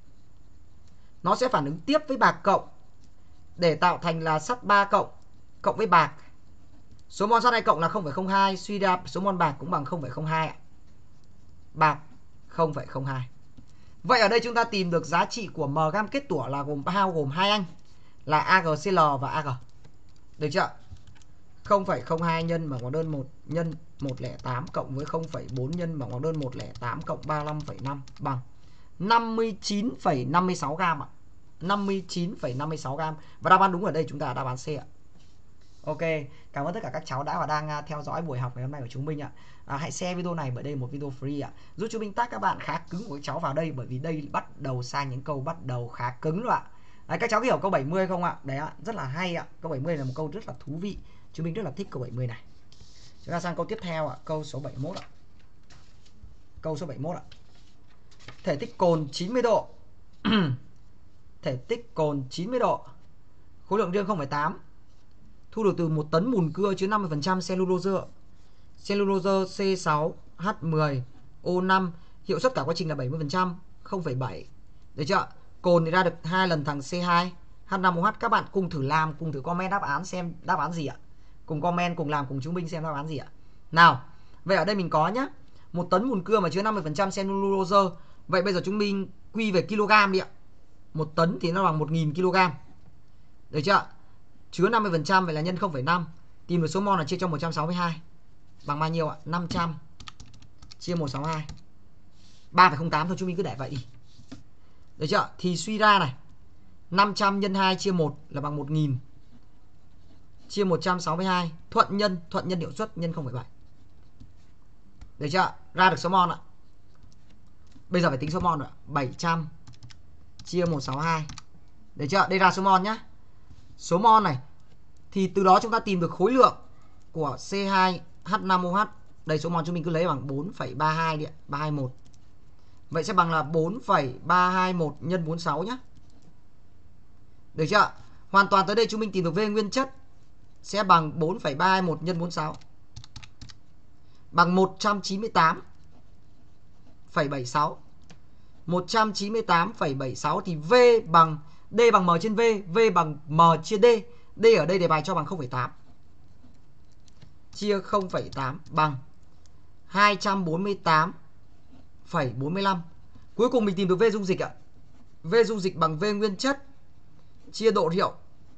nó sẽ phản ứng tiếp với bạc cộng để tạo thành là sắt ba cộng cộng với bạc. Số mol sắt hai cộng là không phẩy không hai, suy ra số mol bạc cũng bằng không phẩy không hai ạ. Bạc không phẩy không hai. Vậy ở đây chúng ta tìm được giá trị của M gam kết tủa là gồm bao gồm hai anh là a giê xê lờ và a giê. Được chưa? không phẩy không hai nhân bằng hóa đơn một nhân một không tám cộng với không phẩy bốn nhân bằng hóa đơn một không tám cộng ba mươi lăm phẩy năm bằng năm mươi chín phẩy năm mươi sáu gam ạ. năm mươi chín phẩy năm mươi sáu gam. Và đáp án đúng ở đây chúng ta là đáp án C ạ. Ok, cảm ơn tất cả các cháu đã và đang theo dõi buổi học ngày hôm nay của chúng mình ạ. À, hãy share video này bởi đây là một video free ạ. Giúp chúng mình tag các bạn khá cứng của các cháu vào đây, bởi vì đây bắt đầu sang những câu bắt đầu khá cứng rồi ạ. Đấy, các cháu hiểu câu bảy mươi không ạ? Đấy ạ, rất là hay ạ. Câu bảy mươi là một câu rất là thú vị. Chúng mình rất là thích câu bảy mươi này. Chúng ta sang câu tiếp theo ạ, câu số bảy mươi mốt ạ. Câu số bảy mươi mốt ạ. Thể tích cồn chín mươi độ. Thể tích cồn chín mươi độ. Khối lượng riêng không phẩy tám. Thu được từ một tấn mùn cưa chứa năm mươi phần trăm cellulose. Cellulose C sáu H mười O năm, hiệu suất cả quá trình là bảy mươi phần trăm, không phẩy bảy. Được chưa? Cồn thì ra được hai lần thằng C hai H năm O H. Các bạn cùng thử làm, cùng thử comment đáp án xem đáp án gì ạ. Cùng comment, cùng làm, cùng chứng minh xem đáp án gì ạ. Nào, vậy ở đây mình có nhá, một tấn mùn cưa mà chứa năm mươi phần trăm cellulose. Vậy bây giờ chúng mình quy về kg đi ạ. Một tấn thì nó bằng một nghìn kg. Được chưa? Chứa năm mươi phần trăm, vậy là nhân không phẩy năm. Tìm được số mol là chia cho một trăm sáu mươi hai. Bằng bao nhiêu ạ? năm trăm chia một trăm sáu mươi hai. ba phẩy không tám thôi, chúng mình cứ để vậy đi. Được chưa? Thì suy ra này, năm trăm nhân hai chia một là bằng một nghìn. Chia một trăm sáu mươi hai, thuận nhân, thuận nhân hiệu suất nhân không phẩy bảy. Được chưa? Ra được số mol ạ. Bây giờ phải tính số mol rồi. bảy trăm chia một trăm sáu mươi hai. Được chưa? Đây ra số mol nhá. Số mol này thì từ đó chúng ta tìm được khối lượng của C hai H năm O H. Đây số mol chúng mình cứ lấy bằng bốn phẩy ba hai đi ạ, ba hai mốt. Vậy sẽ bằng là bốn phẩy ba hai mốt nhân bốn mươi sáu nhá. Được chưa? Hoàn toàn tới đây chúng mình tìm được V nguyên chất sẽ bằng bốn phẩy ba hai mốt nhân bốn mươi sáu. Bằng một trăm chín mươi tám phẩy bảy sáu. một trăm chín mươi tám phẩy bảy sáu thì V bằng D bằng M trên V, V bằng M chia D. D ở đây đề bài cho bằng không phẩy tám. chia không phẩy tám bằng hai trăm bốn mươi tám phẩy bốn mươi lăm. Cuối cùng mình tìm được V dung dịch ạ. V dung dịch bằng V nguyên chất chia độ hiệu.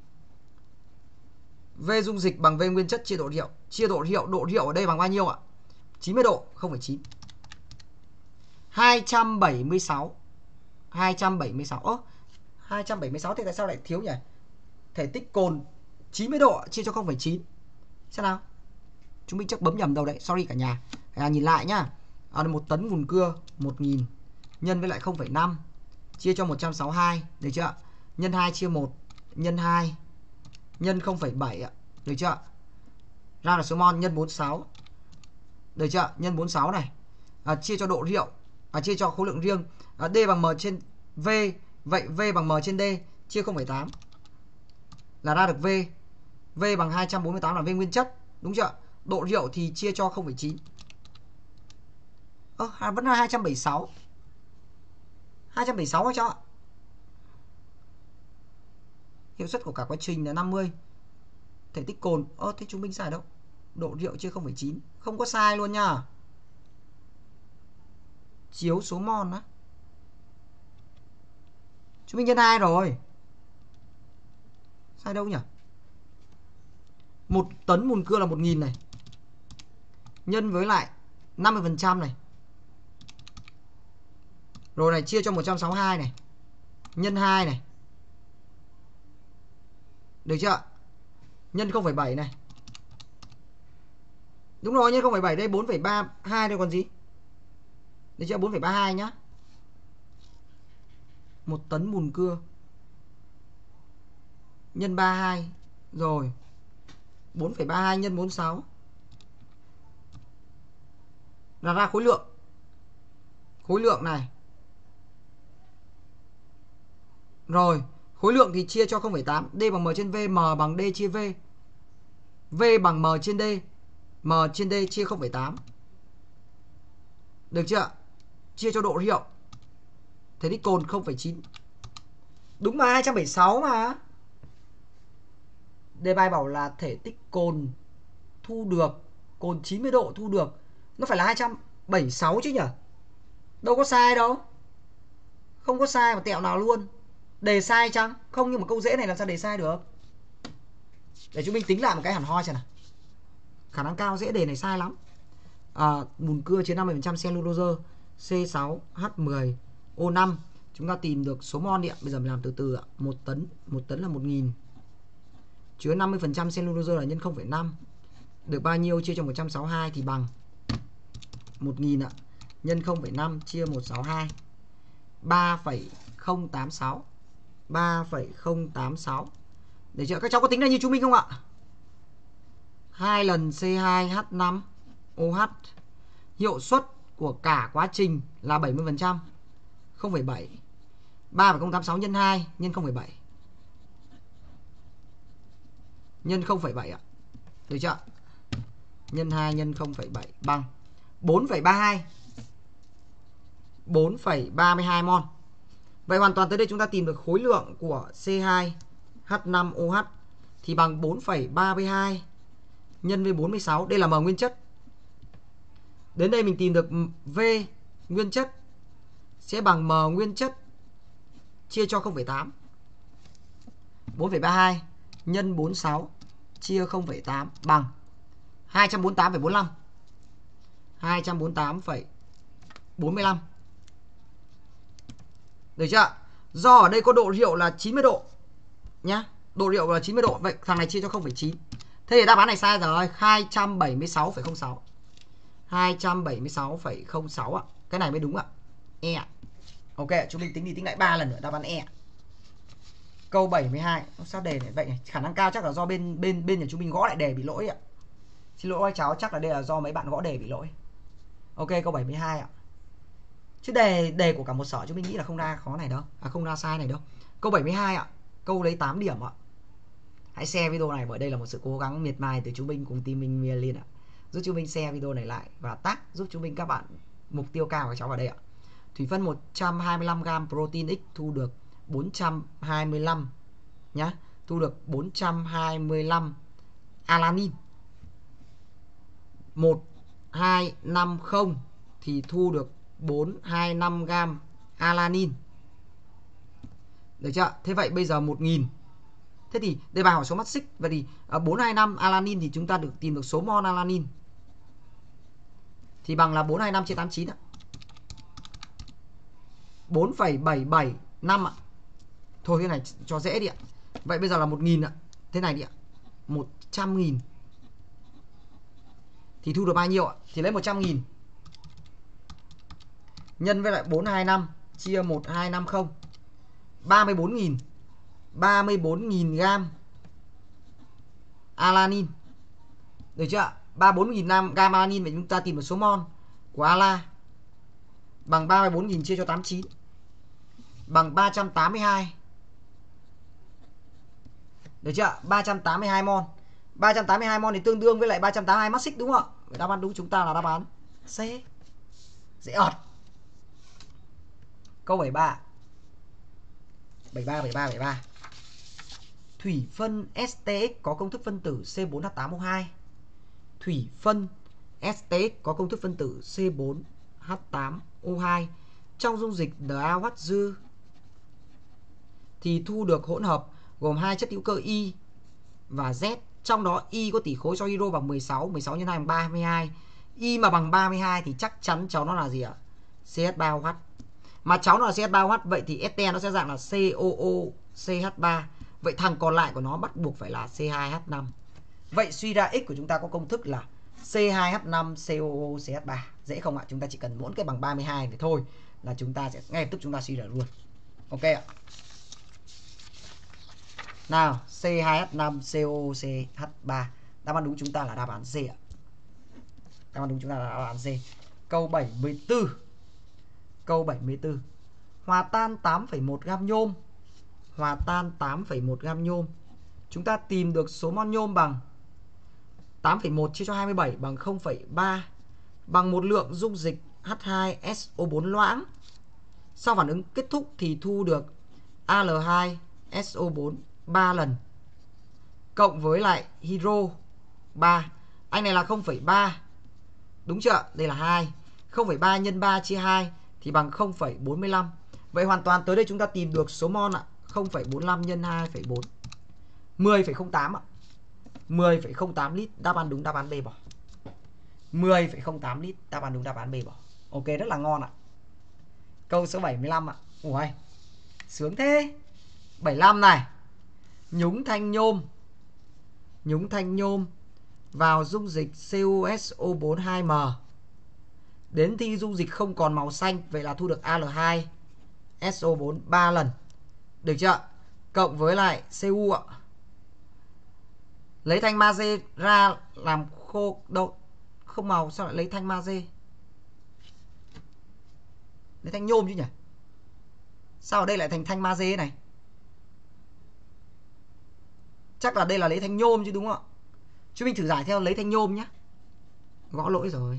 V dung dịch bằng V nguyên chất chia độ hiệu. Chia độ hiệu, độ hiệu ở đây bằng bao nhiêu ạ? chín mươi độ, không phẩy chín. hai trăm bảy mươi sáu. hai trăm bảy mươi sáu. Ơ, hai trăm bảy mươi sáu thì tại sao lại thiếu nhỉ? Thể tích cồn chín mươi độ chia cho không phẩy chín. Xem nào? Chúng mình chắc bấm nhầm đâu đấy, sorry cả nhà. À, nhìn lại nhá. À, một tấn mùn cưa một nghìn nhân với lại không phẩy năm chia cho một trăm sáu mươi hai, được chưa? Nhân hai chia một, nhân hai nhân không phẩy bảy ạ. Được chưa? Ra là số mol nhân bốn mươi sáu. Được chưa? Nhân bốn mươi sáu này. À, chia cho độ hiệu, à, chia cho khối lượng riêng. À, D bằng M trên V, vậy V bằng M trên D chia không phẩy tám là ra được V. V bằng hai trăm bốn mươi tám là V nguyên chất, đúng chưa? Độ hiệu thì chia cho không phẩy chín. Ơ, à, vẫn là hai trăm bảy mươi sáu. hai trăm bảy mươi sáu hả cháu ạ? Hiệu suất của cả quá trình là năm mươi. Thể tích cồn, ơ thế chúng mình sai đâu? Độ hiệu chia không phẩy chín, không có sai luôn nha. Chiếu số mol á. Chúng mình nhân hai rồi. Sai đâu nhỉ? Một tấn mùn cưa là một nghìn này. Nhân với lại năm mươi phần trăm này. Rồi này chia cho một trăm sáu mươi hai này. Nhân hai này. Được chưa? Nhân không phẩy bảy này. Đúng rồi, nhân không phẩy bảy đây, bốn phẩy ba mươi hai đây còn gì. Được chưa? bốn phẩy ba mươi hai nhá. Một tấn mùn cưa nhân ba mươi hai. Rồi bốn phẩy ba mươi hai nhân bốn mươi sáu là ra khối lượng. Khối lượng này. Rồi khối lượng thì chia cho không phẩy tám. D bằng M trên V, M bằng D chia V. V bằng M trên D, M trên D chia không phẩy tám. Được chưa? Chia cho độ hiệu. Thế thì cồn không phẩy chín. Đúng mà, hai trăm bảy mươi sáu mà. Đề bài bảo là thể tích cồn thu được, cồn chín mươi độ thu được, nó phải là hai trăm bảy mươi sáu chứ nhỉ? Đâu có sai đâu. Không có sai mà tẹo nào luôn. Đề sai chăng? Không, nhưng mà câu dễ này làm sao đề sai được. Để chúng mình tính lại một cái hẳn hoi xem nào. Khả năng cao dễ đề này sai lắm. À, mùn cưa chứa năm mươi phần trăm cellulose, C sáu H mười O năm. Chúng ta tìm được số mol đi ạ. Bây giờ mình làm từ từ ạ. Một tấn, một tấn là một nghìn. Chứa năm mươi phần trăm cellulose là nhân không phẩy năm. Được bao nhiêu chia cho một trăm sáu mươi hai thì bằng một nghìn ạ. Nhân không phẩy năm chia một trăm sáu mươi hai. ba phẩy không tám sáu. ba phẩy không tám sáu. Để cho các cháu có tính ra như chúng mình không ạ? hai lần C hai H năm O H. Hiệu suất của cả quá trình là bảy mươi phần trăm. không phẩy bảy. ba phẩy không tám sáu nhân hai nhân không phẩy bảy. Nhân không phẩy bảy ạ. Được chưa? Nhân hai nhân không phẩy bảy bằng bốn phẩy ba mươi hai. bốn phẩy ba mươi hai mol. Vậy hoàn toàn tới đây chúng ta tìm được khối lượng của C hai H năm O H thì bằng bốn phẩy ba mươi hai nhân với bốn mươi sáu. Đây là M nguyên chất. Đến đây mình tìm được V nguyên chất sẽ bằng M nguyên chất chia cho không phẩy tám. bốn phẩy ba mươi hai nhân bốn mươi sáu chia không phẩy tám bằng hai trăm bốn mươi tám phẩy bốn mươi lăm. hai trăm bốn mươi tám phẩy bốn mươi lăm. Được chưa? Do ở đây có độ hiệu là chín mươi độ nhá. Độ hiệu là chín mươi độ. Vậy thằng này chia cho không phẩy chín. Thế thì đáp án này sai rồi. hai trăm bảy mươi sáu phẩy không sáu. hai trăm bảy mươi sáu phẩy không sáu ạ. Cái này mới đúng ạ. E. Ok, chúng mình tính đi tính lại ba lần nữa. Đáp án E. Câu bảy mươi hai. Sao đề này vậy? Khả năng cao chắc là do bên bên bên nhà chúng mình gõ lại đề bị lỗi ạ. Xin lỗi các cháu, chắc là đây là do mấy bạn gõ đề bị lỗi. Ok, câu bảy mươi hai ạ. Chứ đề đề của cả một sở chúng mình nghĩ là không ra khó này đâu. À, không ra sai này đâu. Câu bảy mươi hai ạ. Câu lấy tám điểm ạ. Hãy share video này bởi đây là một sự cố gắng miệt mài từ chúng mình cùng team mình liền ạ. Giúp chúng mình share video này lại và tag giúp chúng mình các bạn mục tiêu cao của các cháu vào đây ạ. Thủy phân một trăm hai mươi lăm gam protein X thu được bốn trăm hai mươi lăm nhá, thu được bốn trăm hai mươi lăm alanin. một hai năm không thì thu được bốn trăm hai mươi lăm gam alanin. Được chưa? Thế vậy bây giờ một nghìn. Thế thì đề bài hỏi số mắt xích. Vậy thì bốn trăm hai mươi lăm alanin thì chúng ta được tìm được số mol alanin. Thì bằng là bốn trăm hai mươi lăm chia tám mươi chín ạ. bốn phẩy bảy bảy năm ạ. Thôi cái này cho dễ đi ạ. Vậy bây giờ là một nghìn ạ. Thế này đi ạ. một trăm nghìn. Thì thu được bao nhiêu ạ? Thì lấy một trăm nghìn nhân với lại bốn trăm hai mươi lăm chia một nghìn hai trăm năm mươi. ba mươi bốn nghìn. ba mươi bốn nghìn gam alanin. Được chưa? ba mươi bốn nghìn gam alanin. Vậy chúng ta tìm được số mol của ala bằng ba mươi bốn nghìn chia cho tám mươi chín bằng ba trăm tám mươi hai. Được chưa? ba trăm tám mươi hai mol. ba trăm tám mươi hai mol thì tương đương với lại ba trăm tám mươi hai mắc xích đúng không ạ? Đáp án đúng chúng ta là đáp án C. Dễ ọt. Câu bảy mươi ba. bảy mươi ba bảy mươi ba bảy mươi ba. Thủy phân ét tê ích có công thức phân tử C bốn H tám O hai. Thủy phân ét tê ích có công thức phân tử C bốn H tám O hai trong dung dịch NaOH dư thì thu được hỗn hợp gồm hai chất hữu cơ Y và Z, trong đó Y có tỷ khối cho hydro bằng mười sáu, mười sáu nhân hai bằng ba mươi hai. Y mà bằng ba mươi hai thì chắc chắn cháu nó là gì ạ? C H ba O H. Mà cháu nó là C H ba O H, vậy thì ester nó sẽ dạng là C O O C H ba. Vậy thằng còn lại của nó bắt buộc phải là C hai H năm. Vậy suy ra X của chúng ta có công thức là C hai H năm C O O C H ba. Dễ không ạ? Chúng ta chỉ cần mỗi cái bằng ba mươi hai thì thôi là chúng ta sẽ ngay lập tức chúng ta suy ra luôn. Ok ạ. Nào, C hai H năm C O O C H ba. Đáp án đúng chúng ta là đáp án C ạ. Đáp án đúng chúng ta là đáp án C. Câu bảy mươi tư. Câu bảy mươi tư. Hòa tan tám phẩy một gam nhôm. Hòa tan tám phẩy một gam nhôm. Chúng ta tìm được số mol nhôm bằng tám phẩy một chia cho hai mươi bảy bằng không phẩy ba bằng một lượng dung dịch H hai S O bốn loãng. Sau phản ứng kết thúc thì thu được A L hai S O bốn ba lần cộng với lại hydro ba. Anh này là không phẩy ba. Đúng chưa? Đây là hai. không phẩy ba nhân ba chia hai thì bằng không phẩy bốn mươi lăm. Vậy hoàn toàn tới đây chúng ta tìm được số mol ạ. không phẩy bốn mươi lăm nhân hai phẩy bốn. mười phẩy không tám ạ. mười phẩy không tám lít. Đáp án đúng đáp án B bỏ. mười phẩy không tám lít. Đáp án đúng đáp án B bỏ. Ok, rất là ngon ạ. Câu số bảy mươi lăm ạ. Ủa, sướng thế. bảy mươi lăm này. Nhúng thanh nhôm. Nhúng thanh nhôm vào dung dịch C O S O bốn hai M. Đến khi dung dịch không còn màu xanh, vậy là thu được A L hai S O bốn ba lần. Được chưa? Cộng với lại C U ạ. Lấy thanh magie ra làm khô. Đâu? Không màu sao lại lấy thanh magie? Lấy thanh nhôm chứ nhỉ? Sao ở đây lại thành thanh magie này? Chắc là đây là lấy thanh nhôm chứ đúng không ạ? Chúng mình thử giải theo lấy thanh nhôm nhé. Gõ lỗi rồi.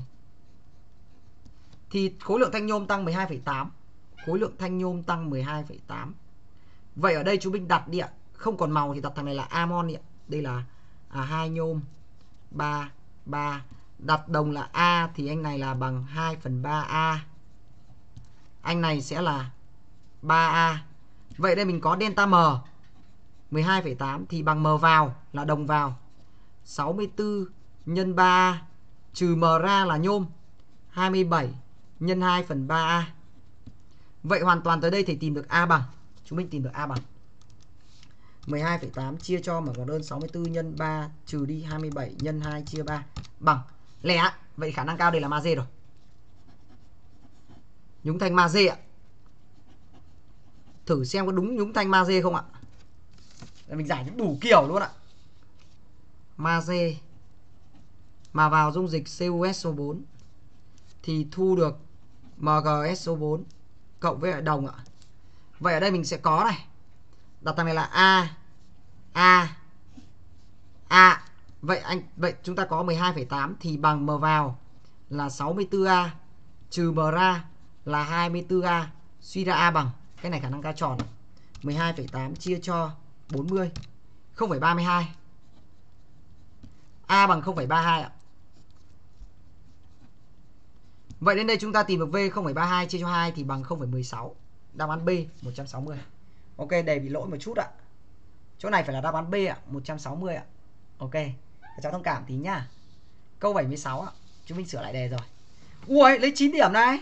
Thì khối lượng thanh nhôm tăng mười hai phẩy tám. Khối lượng thanh nhôm tăng mười hai phẩy tám. Vậy ở đây chúng mình đặt đi ạ. Không còn màu thì đặt thằng này là amon đi ạ. Đây là à, hai nhôm ba, ba. Đặt đồng là A thì anh này là bằng hai phần ba A. Anh này sẽ là ba A. Vậy đây mình có delta M mười hai phẩy tám thì bằng M vào là đồng vào. sáu mươi tư nhân ba A trừ M ra là nhôm. hai mươi bảy nhân hai phần ba A. Vậy hoàn toàn tới đây thì tìm được A bằng. Chúng mình tìm được A bằng mười hai phẩy tám chia cho mở ngoặc đơn sáu mươi tư nhân ba trừ đi hai mươi bảy nhân hai chia ba bằng lẻ. Vậy khả năng cao đây là magie rồi. Nhúng thanh magie ạ. Thử xem có đúng nhúng thanh magie không ạ. Mình giải đủ kiểu luôn ạ. Magie mà vào dung dịch C U S O bốn thì thu được M G S O bốn cộng với lại đồng ạ. Vậy ở đây mình sẽ có này. Đặt thằng này là A A A. Vậy anh vậy chúng ta có mười hai phẩy tám thì bằng M vào là sáu mươi tư A trừ M ra là hai mươi tư A. Suy ra A bằng, cái này khả năng cao tròn. mười hai phẩy tám chia cho bốn mươi, không phẩy ba mươi hai. A bằng không phẩy ba mươi hai ạ. Vậy đến đây chúng ta tìm được V không phẩy ba mươi hai chia cho hai thì bằng không phẩy mười sáu. Đáp án B một trăm sáu mươi. Ok, đề bị lỗi một chút ạ. Chỗ này phải là đáp án B ạ, một trăm sáu mươi ạ. Ok, các cháu thông cảm tí nhá. Câu bảy mươi sáu ạ. Chúng mình sửa lại đề rồi. Ui, lấy chín điểm này.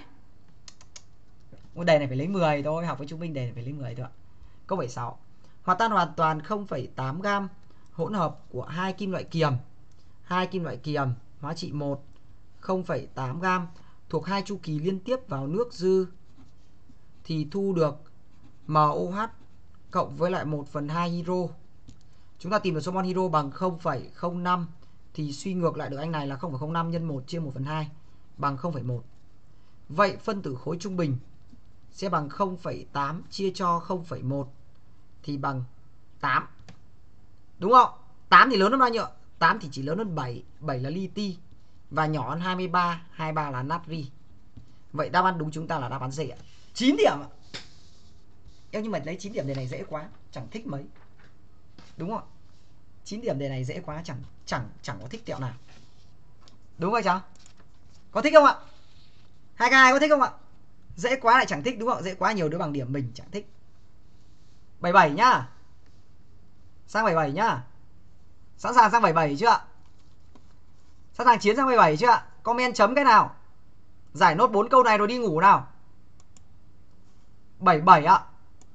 Đề này phải lấy mười thôi, học với chúng mình đề này phải lấy mười thôi ạ. Câu bảy mươi sáu. Hòa tan hoàn toàn không phẩy tám gam hỗn hợp của hai kim loại kiềm. Hai kim loại kiềm hóa trị một không phẩy tám gam thuộc hai chu kỳ liên tiếp vào nước dư thì thu được MOH cộng với lại một phần hai hydro. Chúng ta tìm được số mol hydro bằng không phẩy không năm thì suy ngược lại được anh này là không phẩy không năm nhân một chia một phần hai bằng không phẩy một. Vậy phân tử khối trung bình sẽ bằng không phẩy tám chia cho không phẩy một thì bằng tám. Đúng không? tám thì lớn hơn bao nhiêu? tám thì chỉ lớn hơn bảy, bảy là li-ti và nhỏ hơn hai mươi ba, hai mươi ba là natri. Vậy đáp án đúng chúng ta là đáp án D ạ. chín điểm ạ. Nhưng mà lấy chín điểm đề này dễ quá, chẳng thích mấy. Đúng không? chín điểm đề này dễ quá, chẳng chẳng chẳng có thích tẹo nào. Đúng không cháu? Có thích không ạ? Hai k hai có thích không ạ? Dễ quá lại chẳng thích đúng không? Dễ quá nhiều đứa bằng điểm mình chẳng thích. bảy mươi bảy nhá. Sang bảy mươi bảy nhá. Sẵn sàng sang bảy mươi bảy chưa ạ? Sẵn sàng chiến sang bảy mươi bảy chưa ạ? Comment chấm cái nào. Giải nốt bốn câu này rồi đi ngủ nào. bảy mươi bảy ạ.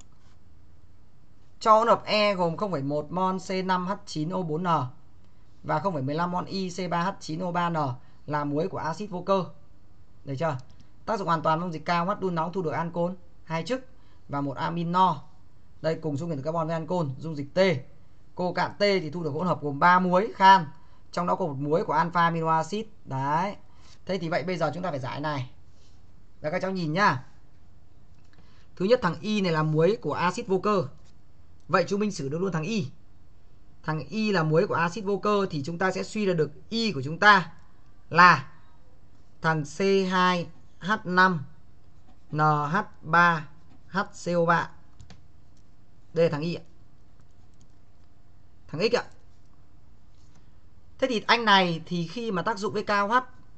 Cho hỗn hợp E gồm không phẩy một mol C năm H chín O bốn N và không phẩy mười lăm mol Y C ba H chín O ba N là muối của axit vô cơ. Được chưa? Tác dụng hoàn toàn trong dịch cao, hắt đun nóng thu được ancol hai chức và một amin no. Đây cùng dung dịch carbon với ancol, dung dịch T. Cô cạn T thì thu được hỗn hợp gồm ba muối khan, trong đó có một muối của alpha amino acid. Đấy. Thế thì vậy bây giờ chúng ta phải giải này. Để các cháu nhìn nhá. Thứ nhất thằng Y này là muối của axit vô cơ. Vậy chúng mình xử được luôn thằng Y. Thằng Y là muối của axit vô cơ thì chúng ta sẽ suy ra được Y của chúng ta là thằng C hai H năm N H ba H C O ba. Đây là thằng Y ạ. Thằng X ạ. Thế thì anh này thì khi mà tác dụng với cao H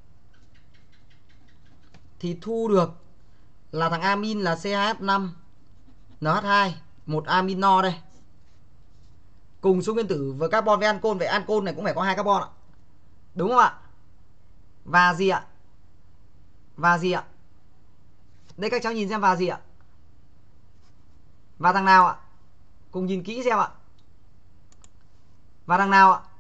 thì thu được là thằng amin là C hai H năm N H hai, một amin no đây. Cùng số nguyên tử với carbon với ancol, vậy ancol này cũng phải có hai carbon ạ. Đúng không ạ? Và gì ạ? Và gì ạ? Đây các cháu nhìn xem và gì ạ? Và thằng nào ạ? Cùng nhìn kỹ xem ạ. Và thằng nào ạ?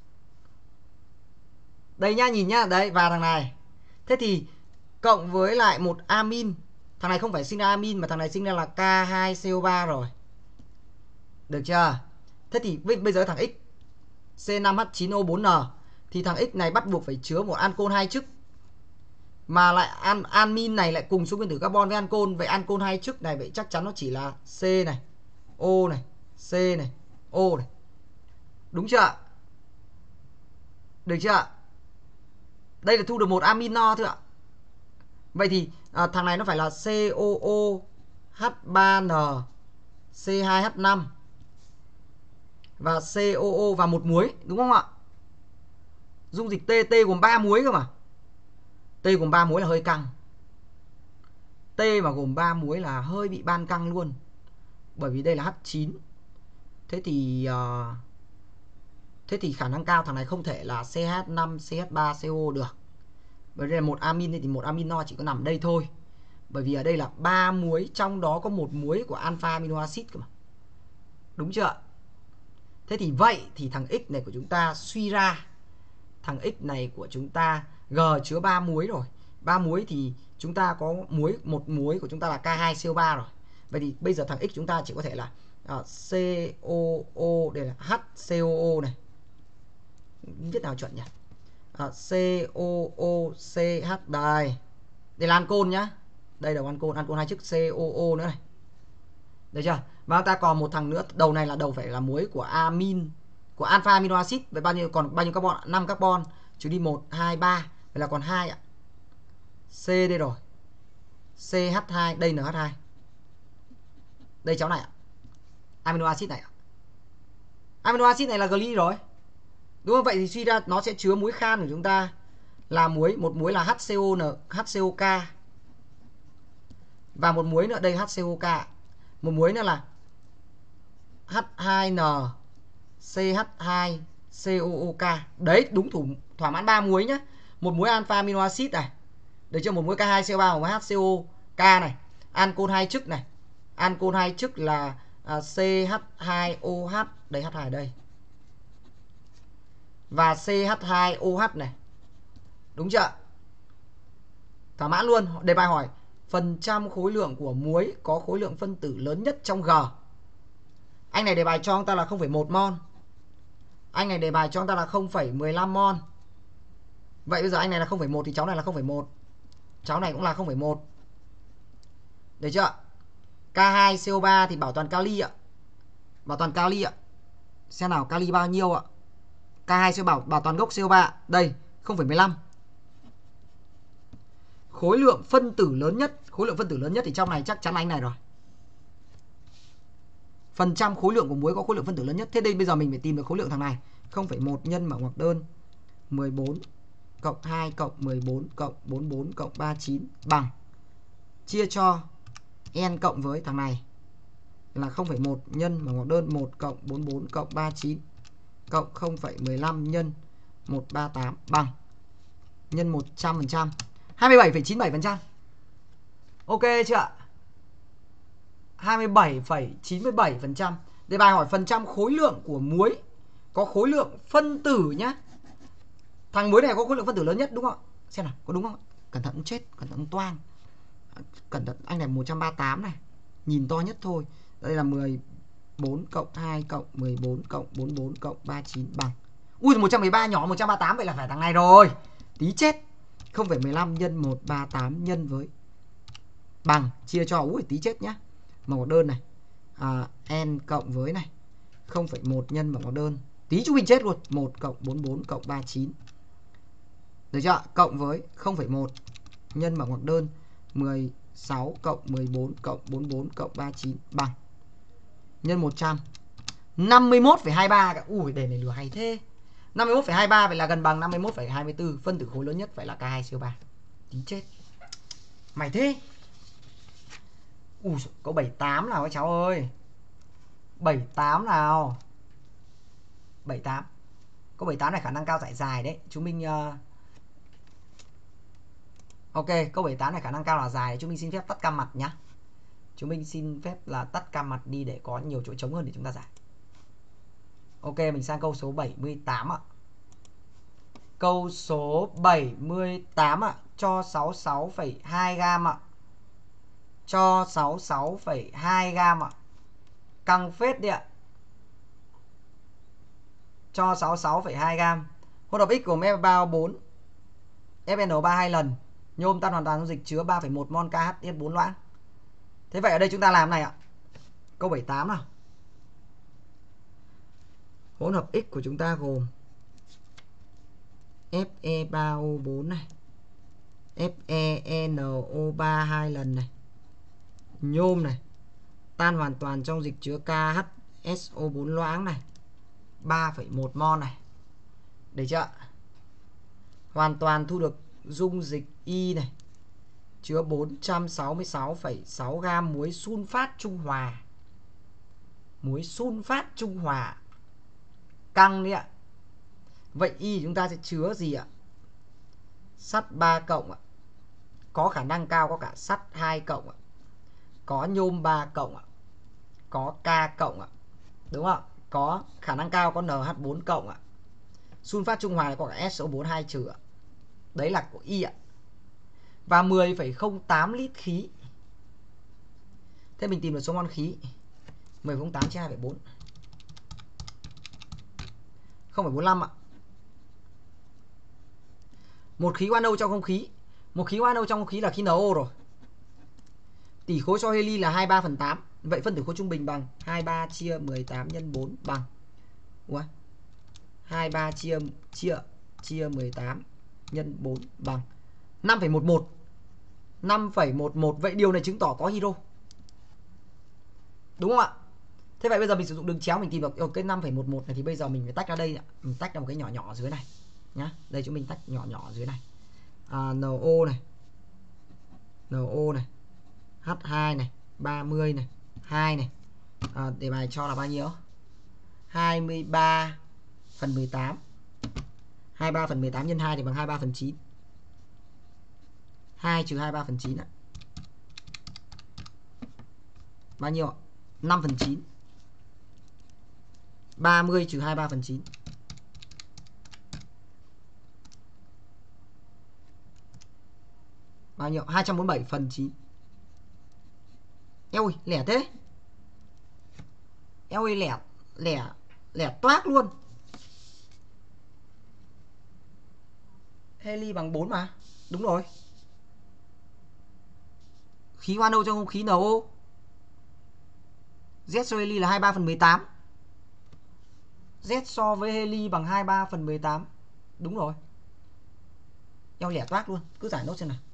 Đây nhá, nhìn nhá, đấy, và thằng này. Thế thì cộng với lại một amin. Thằng này không phải sinh ra amin mà thằng này sinh ra là K hai C O ba rồi. Được chưa? Thế thì bây giờ thằng X C năm H chín O bốn N thì thằng X này bắt buộc phải chứa một ancol hai chức. Mà lại an, amin này lại cùng số nguyên tử carbon với ancol, vậy ancol hai chức này vậy chắc chắn nó chỉ là C này, O này, C này, O này. Đúng chưa ạ? Được chưa ạ? Đây là thu được một amin no thôi ạ. Vậy thì à, thằng này nó phải là C O O H ba N C hai H năm và C O O và một muối, đúng không ạ? Dung dịch T, T gồm ba muối cơ mà. T gồm ba muối là hơi căng. T mà gồm ba muối là hơi bị ban căng luôn. Bởi vì đây là H chín. Thế thì uh, thế thì khả năng cao thằng này không thể là C H năm C H ba C O được. Bởi đây là một amin thì một amin no chỉ có nằm đây thôi. Bởi vì ở đây là ba muối, trong đó có một muối của alpha amino acid cơ mà. Đúng chưa? Thế thì vậy thì thằng X này của chúng ta suy ra, thằng X này của chúng ta G chứa ba muối rồi. ba muối thì chúng ta có muối, một muối của chúng ta là K hai C O ba rồi. Vậy thì bây giờ thằng X chúng ta chỉ có thể là uh, C O O, đây là H C O O này. Viết nào chuẩn nhỉ? Uh, C O O C H đây. Đây là ancol nhá. Đây là ancol, ancol hai chức C O O nữa này. Được chưa? Và ta còn một thằng nữa, đầu này là đầu phải là muối của amin, của alpha amino acid. Vậy bao nhiêu, còn bao nhiêu carbon? năm carbon trừ đi một, hai, ba. Vậy là còn hai ạ. C đây rồi. C H hai, đây N H hai. Đây cháu này ạ. Amino acid này ạ. Amino acid này là gly rồi. Đúng không? Vậy thì suy ra nó sẽ chứa muối khan của chúng ta là muối, một muối là HCON, HCOK. Và một muối nữa đây HCOK. Một muối nữa là H hai N C H hai C O O K. Đấy, đúng thủ thỏa mãn ba muối nhá. Một muối alpha amino acid này. Được chưa? Một muối K hai C O ba, một muối HCOK này. Ancol hai chức này. Ancol hai chức là uh, C H hai O H, đây H hai ở đây. Và C H hai O H này. Đúng chưa? Thỏa mãn luôn. Đề bài hỏi phần trăm khối lượng của muối có khối lượng phân tử lớn nhất trong G. Anh này đề bài cho chúng ta là không phẩy một mol. Anh này đề bài cho chúng ta là không phẩy mười lăm mol. Vậy bây giờ anh này là không phẩy một thì cháu này là không phẩy một. Cháu này cũng là không phẩy một. Được chưa? K hai C O ba thì bảo toàn kali ạ. Bảo toàn kali ạ. Xem nào kali bao nhiêu ạ? K hai C O bảo bảo toàn gốc C O ba. Đây, không phẩy mười lăm. Khối lượng phân tử lớn nhất, khối lượng phân tử lớn nhất thì trong này chắc chắn là anh này rồi. Phần trăm khối lượng của muối có khối lượng phân tử lớn nhất. Thế đây bây giờ mình phải tìm được khối lượng thằng này. không phẩy một nhân mở ngoặc đơn mười bốn cộng hai cộng mười bốn cộng bốn mươi bốn cộng ba mươi chín bằng chia cho n cộng với thằng này là không phẩy một nhân mở ngoặc đơn một cộng bốn mươi bốn cộng ba mươi chín cộng không phẩy mười lăm nhân một trăm ba mươi tám bằng nhân một trăm phần trăm hai mươi bảy phẩy chín mươi bảy phần trăm. Ok chưa ạ? hai mươi bảy phẩy chín mươi bảy phần trăm. Đề bài hỏi phần trăm khối lượng của muối có khối lượng phân tử nhá. Thằng muối này có khối lượng phân tử lớn nhất đúng không ạ? Xem nào, có đúng không ạ? Cẩn thận chết, cẩn thận toang. Cẩn thận, anh này một trăm ba mươi tám này. Nhìn to nhất thôi. Đây là mười bốn cộng hai cộng mười bốn cộng bốn mươi bốn cộng ba mươi chín bằng. Ui, một trăm mười ba nhỏ một trăm ba mươi tám, vậy là phải thằng này rồi. Tí chết. không phẩy mười lăm nhân một trăm ba mươi tám nhân với bằng chia cho, ui tí chết nhá. Mở ngoặc đơn này. À, n cộng với này không phẩy một nhân mở ngoặc đơn. Tí chú mình chết luôn. một cộng bốn mươi bốn cộng ba mươi chín. Được chưa? Cộng với không phẩy một nhân mở ngoặc đơn mười sáu cộng mười bốn cộng bốn mươi bốn cộng ba mươi chín bằng nhân một trăm. năm mươi mốt phẩy hai mươi ba. Ui, đề này lừa hay thế. năm mươi mốt phẩy hai mươi ba vậy là gần bằng năm mươi mốt phẩy hai mươi tư. Phân tử khối lớn nhất phải là K hai C O ba. Tí chết. Mày thế. Ui, có bảy mươi tám nào các cháu ơi. bảy mươi tám nào. bảy mươi tám. Có bảy mươi tám này khả năng cao giải dài đấy. Chúng mình uh... ok, câu bảy mươi tám này khả năng cao là dài. Chúng mình xin phép tắt cam mặt nhá. Chúng mình xin phép là tắt cam mặt đi để có nhiều chỗ trống hơn để chúng ta giải. Ok, mình sang câu số bảy mươi tám ạ. Câu số bảy mươi tám ạ. Cho sáu mươi sáu phẩy hai gam ạ. Cho sáu mươi sáu phẩy hai gam ạ. Căng phết đi ạ. Cho sáu mươi sáu phẩy hai gam. Hỗn hợp X gồm F ba O bốn, F N O ba hai lần. Nhôm tan hoàn toàn trong dịch chứa ba phẩy một mol K H S bốn loãng. Thế vậy ở đây chúng ta làm này ạ. Câu bảy mươi tám nào. Hỗn hợp X của chúng ta gồm F E ba O bốn này, F E N O ba hai lần này, nhôm này, tan hoàn toàn trong dịch chứa K H S O bốn loãng này, ba phẩy một mol này. Được chưa? Hoàn toàn thu được dung dịch Y này, chứa bốn trăm sáu mươi sáu phẩy sáu gam muối sunfat trung hòa. Muối sunfat trung hòa. Căng đi ạ. Vậy Y chúng ta sẽ chứa gì ạ? Sắt ba cộng ạ. Có khả năng cao có cả sắt hai cộng ạ. Có nhôm ba cộng ạ. Có K cộng ạ. Đúng không? Có khả năng cao có N H bốn cộng ạ. Sunfat trung hòa có cả S O bốn hai trừ ạ. Đấy là của Y ạ. Và mười phẩy không tám lít khí. Thế mình tìm được số mol khí. mười phẩy không tám chia hai phẩy bốn. không phẩy bốn mươi lăm ạ. Một khí oan O trong không khí. Một khí oan O trong không khí là khí N O rồi. Tỷ khối cho heli là hai mươi ba phần tám. Vậy phân tử khối trung bình bằng hai mươi ba chia mười tám nhân bốn bằng. Ủa? hai mươi ba chia chia chia mười tám nhân bốn bằng năm phẩy mười một. năm phẩy mười một. Vậy điều này chứng tỏ có hydro. Đúng không ạ? Thế vậy bây giờ mình sử dụng đường chéo mình tìm được cái năm phẩy mười một này thì bây giờ mình phải tách ra đây ạ. Mình tách ra một cái nhỏ nhỏ dưới này nhá. Đây chúng mình tách nhỏ nhỏ dưới này. à, en o này, en o này, hát hai này, ba mươi này, hai này. À, để bài cho là bao nhiêu? hai mươi ba phần mười tám. hai mươi ba phần mười tám nhân hai thì bằng hai mươi ba phần chín. hai trừ hai mươi ba phần chín ạ. Bao nhiêu ạ? năm phần chín. ba mươi trừ hai mươi ba phần chín. Bao nhiêu? hai trăm bốn mươi bảy phần chín. Eo ơi, lẻ thế. Eo ơi, lẻ, lẻ, lẻ toác luôn. Heli bằng bốn mà. Đúng rồi. Khí hoa nâu trong không khí en o. Z so heli là hai mươi ba phần mười tám. Z so với heli bằng hai mươi ba phần mười tám. Đúng rồi. Eo lẻ toác luôn. Cứ giải nốt xem nào.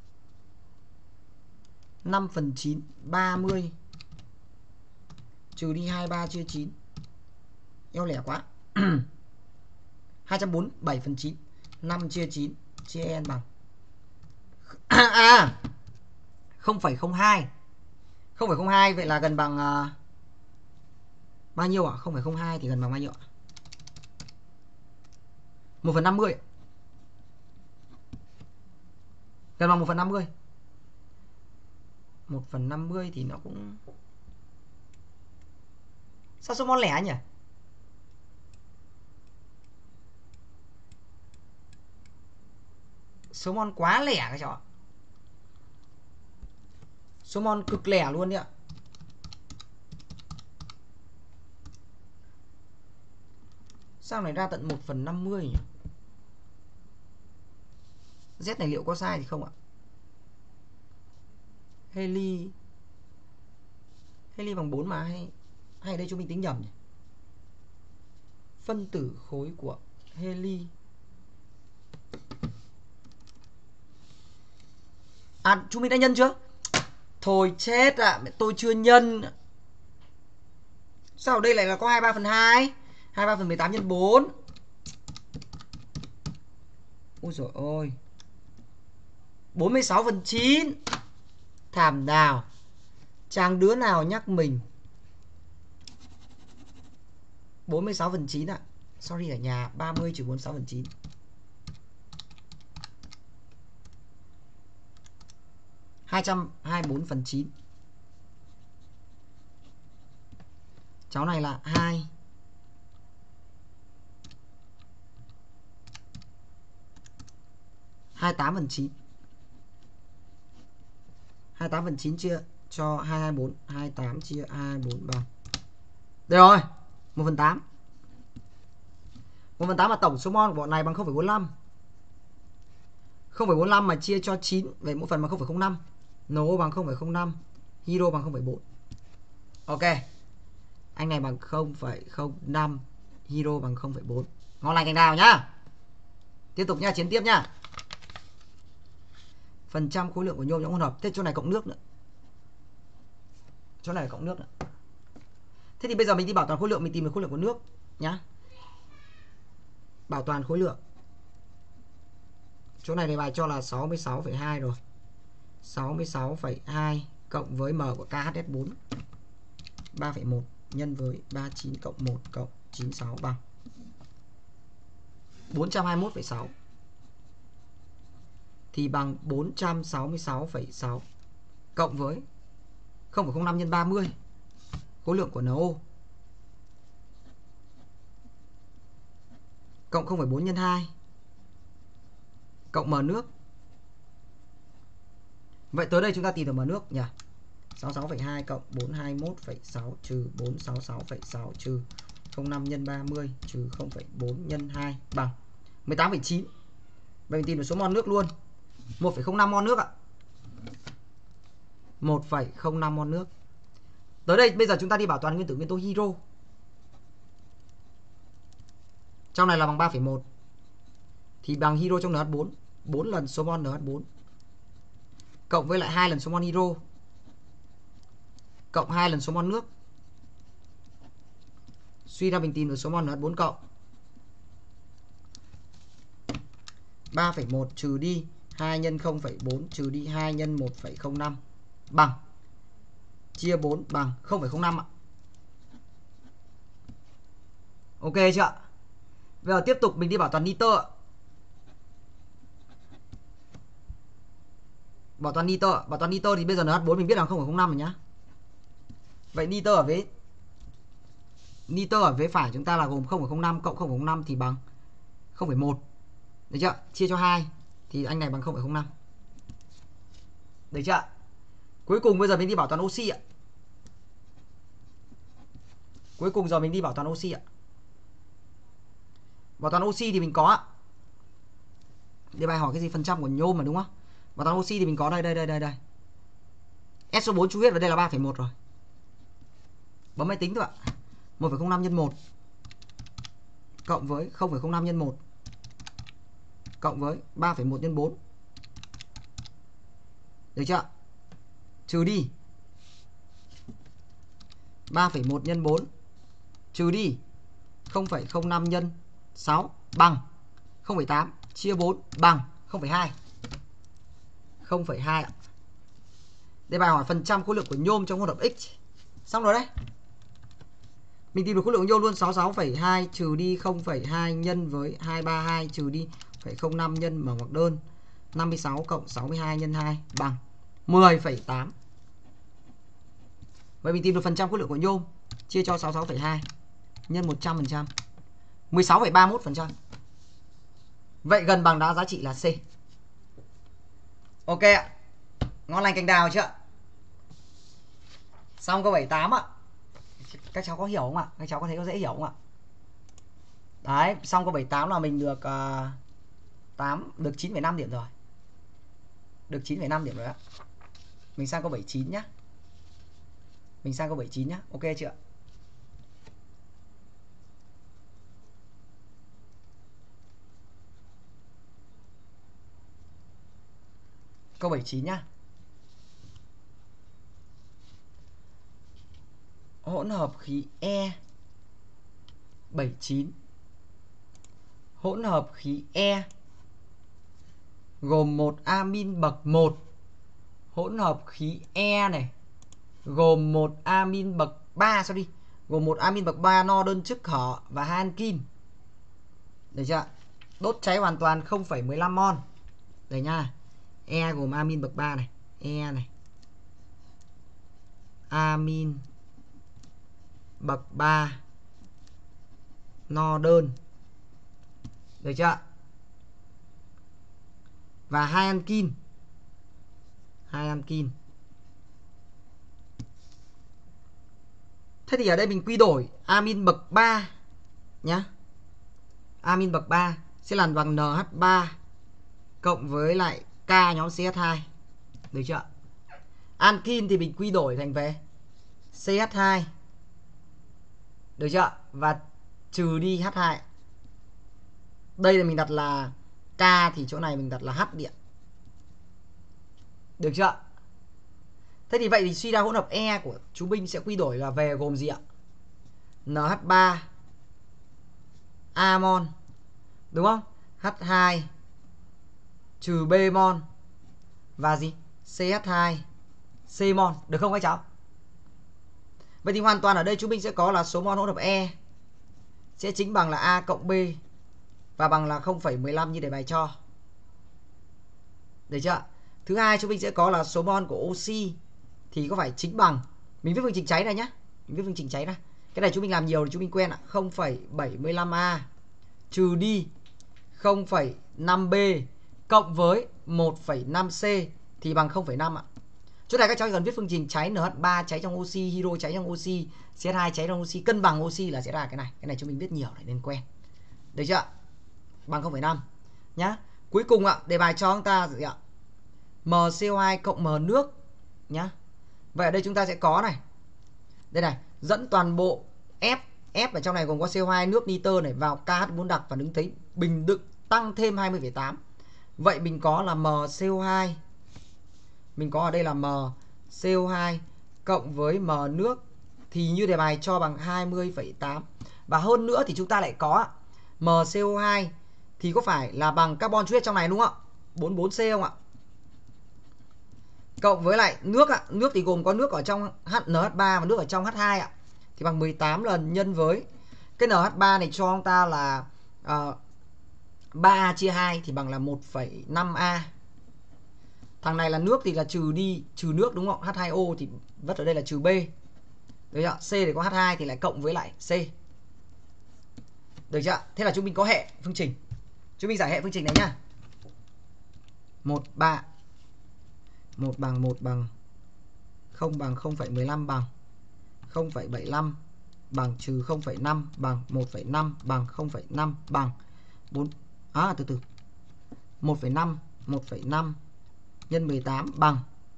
năm phần chín. ba mươi. Trừ đi hai mươi ba chia chín. Eo lẻ quá. hai trăm bốn mươi bảy phần chín. năm chia chín. Chia n bằng. À. không phẩy không hai. không phẩy không hai vậy là gần bằng uh, bao nhiêu ạ? không phẩy không hai thì gần bằng bao nhiêu ạ? một phần năm mươi. Gần bằng một phần năm mươi. một phần năm mươi thì nó cũng... Sao số mol lẻ nhỉ? Số mol quá lẻ các cháu ạ. Số mol cực lẻ luôn đấy ạ. Sao này ra tận một phần năm mươi nhỉ? Z này liệu có sai thì không ạ? Heli Heli bằng bốn mà, hay hay đây chúng mình tính nhầm nhỉ? Phân tử khối của heli. À, chúng mình đã nhân chưa? Thôi chết ạ, à, tôi chưa nhân. Sao ở đây lại là có hai mươi ba phần hai? hai mươi ba phần mười tám nhân bốn. Ôi dồi ôi. bốn mươi sáu phần chín. Thảm nào. Chàng đứa nào nhắc mình. bốn mươi sáu phần chín ạ. À. Sorry ở nhà, ba mươi trừ bốn mươi sáu phần chín. hai trăm hai mươi bốn phần chín. Cháu này là hai. hai mươi tám phần chín. hai mươi tám phần chín chia cho hai trăm hai mươi bốn. hai mươi tám chia hai mươi bốn bằng. Đây rồi. một phần tám. một phần tám là tổng số mol của bọn này bằng không phẩy bốn mươi lăm. không phẩy bốn mươi lăm mà chia cho chín. Vậy mỗi phần bằng không phẩy không năm. en o bằng không phẩy không năm. Hydro bằng không phẩy bốn. Ok. Anh này bằng không phẩy không năm. Hydro bằng không phẩy bốn. Ngon lành cành đào nhá. Tiếp tục nha, chiến tiếp nhá. Phần trăm khối lượng của nhôm trong hỗn hợp. Thế chỗ này cộng nước nữa. Chỗ này là cộng nước nữa. Thế thì bây giờ mình đi bảo toàn khối lượng, mình tìm được khối lượng của nước nhá. Bảo toàn khối lượng. Chỗ này đề bài cho là sáu mươi sáu phẩy hai rồi. sáu mươi sáu phẩy hai cộng với M của ca hát ét bốn ba phẩy một nhân với ba mươi chín cộng một cộng chín mươi sáu bằng bốn trăm hai mươi mốt phẩy sáu. Thì bằng bốn trăm sáu mươi sáu phẩy sáu cộng với không phẩy không năm nhân ba mươi khối lượng của en o cộng không phẩy bốn nhân hai cộng M nước. Vậy tới đây chúng ta tìm được M nước nhỉ? sáu mươi sáu phẩy hai cộng bốn trăm hai mươi mốt phẩy sáu trừ bốn trăm sáu mươi sáu phẩy sáu trừ không phẩy năm nhân ba mươi trừ không phẩy bốn nhân hai bằng mười tám phẩy chín. Vậy mình tìm được số mol nước luôn. một phẩy không năm mol nước ạ. một phẩy không năm mol nước. Tới đây bây giờ chúng ta đi bảo toàn nguyên tử nguyên tố hydro. Trong này là bằng ba phẩy một. Thì bằng hydro trong en hát bốn, bốn lần số mol en hát bốn cộng với lại hai lần số mol hydro cộng hai lần số mol nước. Suy ra mình tìm được số mol en hát bốn cộng ba phẩy một trừ đi hai nhân không phẩy bốn trừ đi hai nhân một phẩy không năm bằng chia bốn bằng không phẩy không năm ạ. Ok chưa? Bây giờ tiếp tục mình đi bảo toàn nitơ ạ. Bảo toàn nitơ, bảo toàn nitơ thì bây giờ en hát bốn mình biết là không phẩy không năm rồi nhá. Vậy nitơ ở vế nitơ ở vế phải chúng ta là gồm không phẩy không năm cộng không phẩy không năm thì bằng không phẩy một. Được chưa? Chia cho hai thì anh này bằng không phẩy không năm. Được chưa? Cuối cùng bây giờ mình đi bảo toàn oxy ạ. Cuối cùng giờ mình đi bảo toàn oxy ạ. Bảo toàn oxy thì mình có ạ. Đề bài hỏi cái gì phần trăm của nhôm mà đúng không? Bảo toàn oxy thì mình có đây đây đây đây đây. S số bốn chú viết vào đây là ba phẩy một rồi. Bấm máy tính thôi ạ. một phẩy không năm nhân một cộng với không phẩy không năm nhân một cộng với ba phẩy một nhân bốn. Được chưa? Trừ đi ba phẩy một nhân bốn trừ đi không phẩy không năm nhân sáu bằng không phẩy tám chia bốn bằng không phẩy hai. không phẩy hai ạ. Đây bài hỏi phần trăm khối lượng của nhôm trong hỗn hợp X. Xong rồi đấy. Mình tìm được khối lượng nhôm luôn, sáu mươi sáu phẩy hai trừ đi không phẩy hai nhân với hai trăm ba mươi hai trừ đi không phẩy không năm nhân mở ngoặc đơn năm mươi sáu cộng sáu mươi hai nhân hai bằng mười phẩy tám. Vậy mình tìm được phần trăm khối lượng của nhôm chia cho sáu mươi sáu phẩy hai nhân một trăm phần trăm mười sáu phẩy ba mươi mốt phần trăm. Vậy gần bằng đã giá trị là C. Ok ạ. Ngon lành cành đào chưa? Xong câu bảy tám ạ. Các cháu có hiểu không ạ? Các cháu có thấy có dễ hiểu không ạ? Đấy, xong câu bảy tám là mình được uh, tám được chín phẩy năm điểm rồi. Được chín phẩy năm điểm rồi ạ. Mình sang câu bảy chín nhá. Mình sang câu bảy chín nhá. Ok chưa? Câu bảy chín nhá. Hỗn hợp khí E bảy chín. Hỗn hợp khí E gồm một amin bậc một. Hỗn hợp khí E này gồm một amin bậc ba, sao đi? Gồm một amin bậc ba no đơn chức hở và hai ankin. Được chưa? Đốt cháy hoàn toàn không phẩy mười lăm mol. Đây nha. E gồm amin bậc ba này, E này. Amin bậc ba no đơn. Được chưa? Và hai ankin. Hai ankin. Thế thì ở đây mình quy đổi amin bậc ba nhá. Amin bậc ba sẽ là bằng en hát ba cộng với lại K nhóm xê hát hai. Được chưa? Ankin thì mình quy đổi thành về xê hát hai. Được chưa? Và trừ đi hát hai. Đây là mình đặt là K thì chỗ này mình đặt là H điện. Được chưa? Thế thì vậy thì suy ra hỗn hợp E của chú Minh sẽ quy đổi là về gồm gì ạ? en hát ba A mol. Đúng không? H hai trừ B mol và gì? xê hát hai C mol. Được không các cháu? Vậy thì hoàn toàn ở đây chú Minh sẽ có là số mol hỗn hợp E sẽ chính bằng là A cộng B và bằng là không phẩy mười lăm như đề bài cho. Được chưa? Thứ hai chú Minh sẽ có là số mol của oxy thì có phải chính bằng, mình viết phương trình cháy này nhá. Mình viết phương trình cháy này. Cái này chú Minh làm nhiều thì chú Minh quen ạ. không phẩy bảy mươi lăm A trừ đi không phẩy năm B cộng với một phẩy năm C thì bằng không phẩy năm ạ. Chỗ này các cháu cần viết phương trình cháy en hát ba cháy trong oxy, hydro cháy trong oxy, xê hát hai cháy trong oxy, cân bằng oxy là sẽ ra cái này. Cái này chúng mình biết nhiều để nên quen. Được chưa? Bằng không phẩy năm nhá. Cuối cùng ạ, đề bài cho chúng ta gì ạ? M C O hai cộng M nước nhá. Vậy ở đây chúng ta sẽ có này. Đây này, dẫn toàn bộ F F ở trong này gồm có C O hai, nước, nitơ này vào K H bốn đặc và đứng thấy bình đựng tăng thêm hai mươi phẩy tám. Vậy mình có là M C O hai. Mình có ở đây là M C O hai cộng với M nước thì như đề bài cho bằng hai mươi phẩy tám. Và hơn nữa thì chúng ta lại có M C O hai thì có phải là bằng carbon chú hết trong này đúng không ạ? bốn bốn C không ạ? Cộng với lại nước ạ, nước thì gồm có nước ở trong en hát ba và nước ở trong H hai ạ. Thì bằng mười tám lần nhân với cái en hát ba này cho chúng ta là uh, ba A chia hai thì bằng là một phẩy năm A. Thằng này là nước thì là trừ đi, trừ nước đúng không? H hai O thì vất ở đây là trừ B. Được chưa? C thì có H hai thì lại cộng với lại C. Được chưa? Thế là chúng mình có hệ phương trình. Chúng mình giải hệ phương trình này nhá. một, ba. một bằng một bằng không bằng không phẩy mười lăm bằng không phẩy bảy mươi lăm bằng trừ không phẩy năm bằng một phẩy năm bằng không phẩy năm bằng bốn. À từ từ. một phẩy năm, một phẩy năm nhân mười tám bằng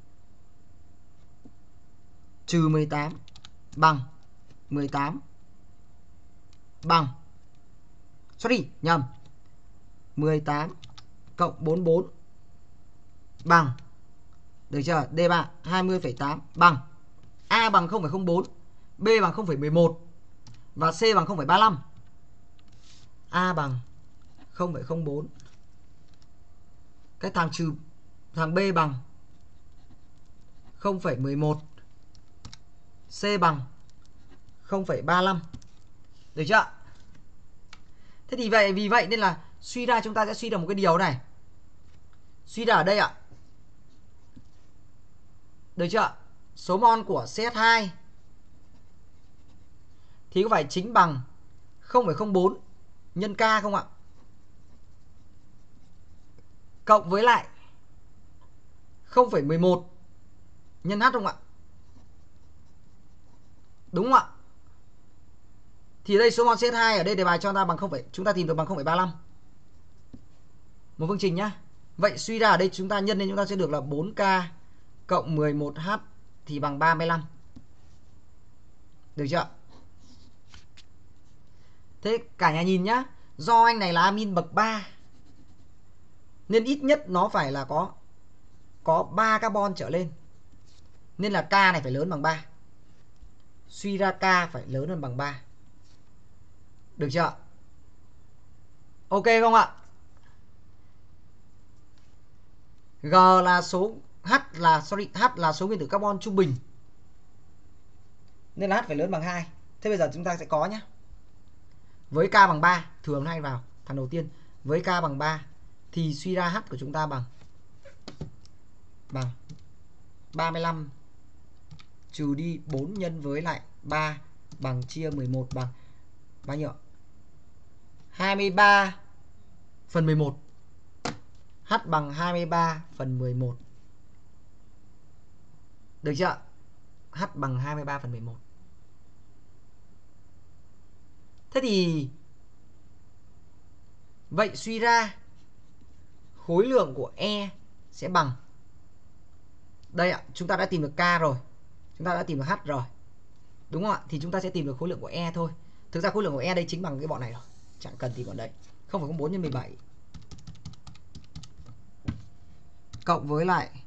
trừ mười tám bằng mười tám bằng sorry nhầm mười tám cộng bốn mươi bốn bằng, được chưa? D ba hai mươi phẩy tám bằng A bằng không phẩy không bốn, B bằng không phẩy mười một và C bằng không phẩy ba mươi lăm. A bằng không phẩy không bốn. Cái thằng trừ thằng B bằng không phẩy mười một. C bằng không phẩy ba mươi lăm. Được chưa? Thế thì vậy vì vậy nên là suy ra chúng ta sẽ suy được một cái điều này. Suy ra ở đây ạ. Được chưa? Số mol của C H hai thì có phải chính bằng không phẩy không bốn nhân K không ạ? Cộng với lại không phẩy mười một nhân H không ạ? Đúng không ạ? Thì đây số mol C H hai ở đây đề bài cho ta bằng không, chúng ta tìm được bằng không phẩy ba mươi lăm. Một phương trình nhá. Vậy suy ra ở đây chúng ta nhân lên chúng ta sẽ được là bốn K cộng mười một H thì bằng ba mươi lăm. Được chưa? Thế cả nhà nhìn nhá. Do anh này là amin bậc ba nên ít nhất nó phải là có có ba carbon trở lên. Nên là K này phải lớn bằng ba. Suy ra K phải lớn hơn bằng ba. Được chưa? Ok không ạ? G là số H là sorry, H là số nguyên tử carbon trung bình. Nên là H phải lớn bằng hai. Thế bây giờ chúng ta sẽ có nhé. Với K bằng ba, thường nó hay vào thằng đầu tiên. Với K bằng ba thì suy ra H của chúng ta bằng bằng ba mươi lăm trừ đi bốn nhân với lại ba bằng chia mười một bằng bao nhiêu? hai mươi ba phần mười một. H bằng hai mươi ba phần mười một. Được chưa? H bằng hai mươi ba phần mười một. Thế thì vậy suy ra khối lượng của E sẽ bằng, đây ạ, chúng ta đã tìm được K rồi, chúng ta đã tìm được H rồi, đúng không ạ? Thì chúng ta sẽ tìm được khối lượng của E thôi. Thực ra khối lượng của E đây chính bằng cái bọn này rồi, chẳng cần tìm bọn đây. không phẩy không bốn nhân mười bảy cộng với lại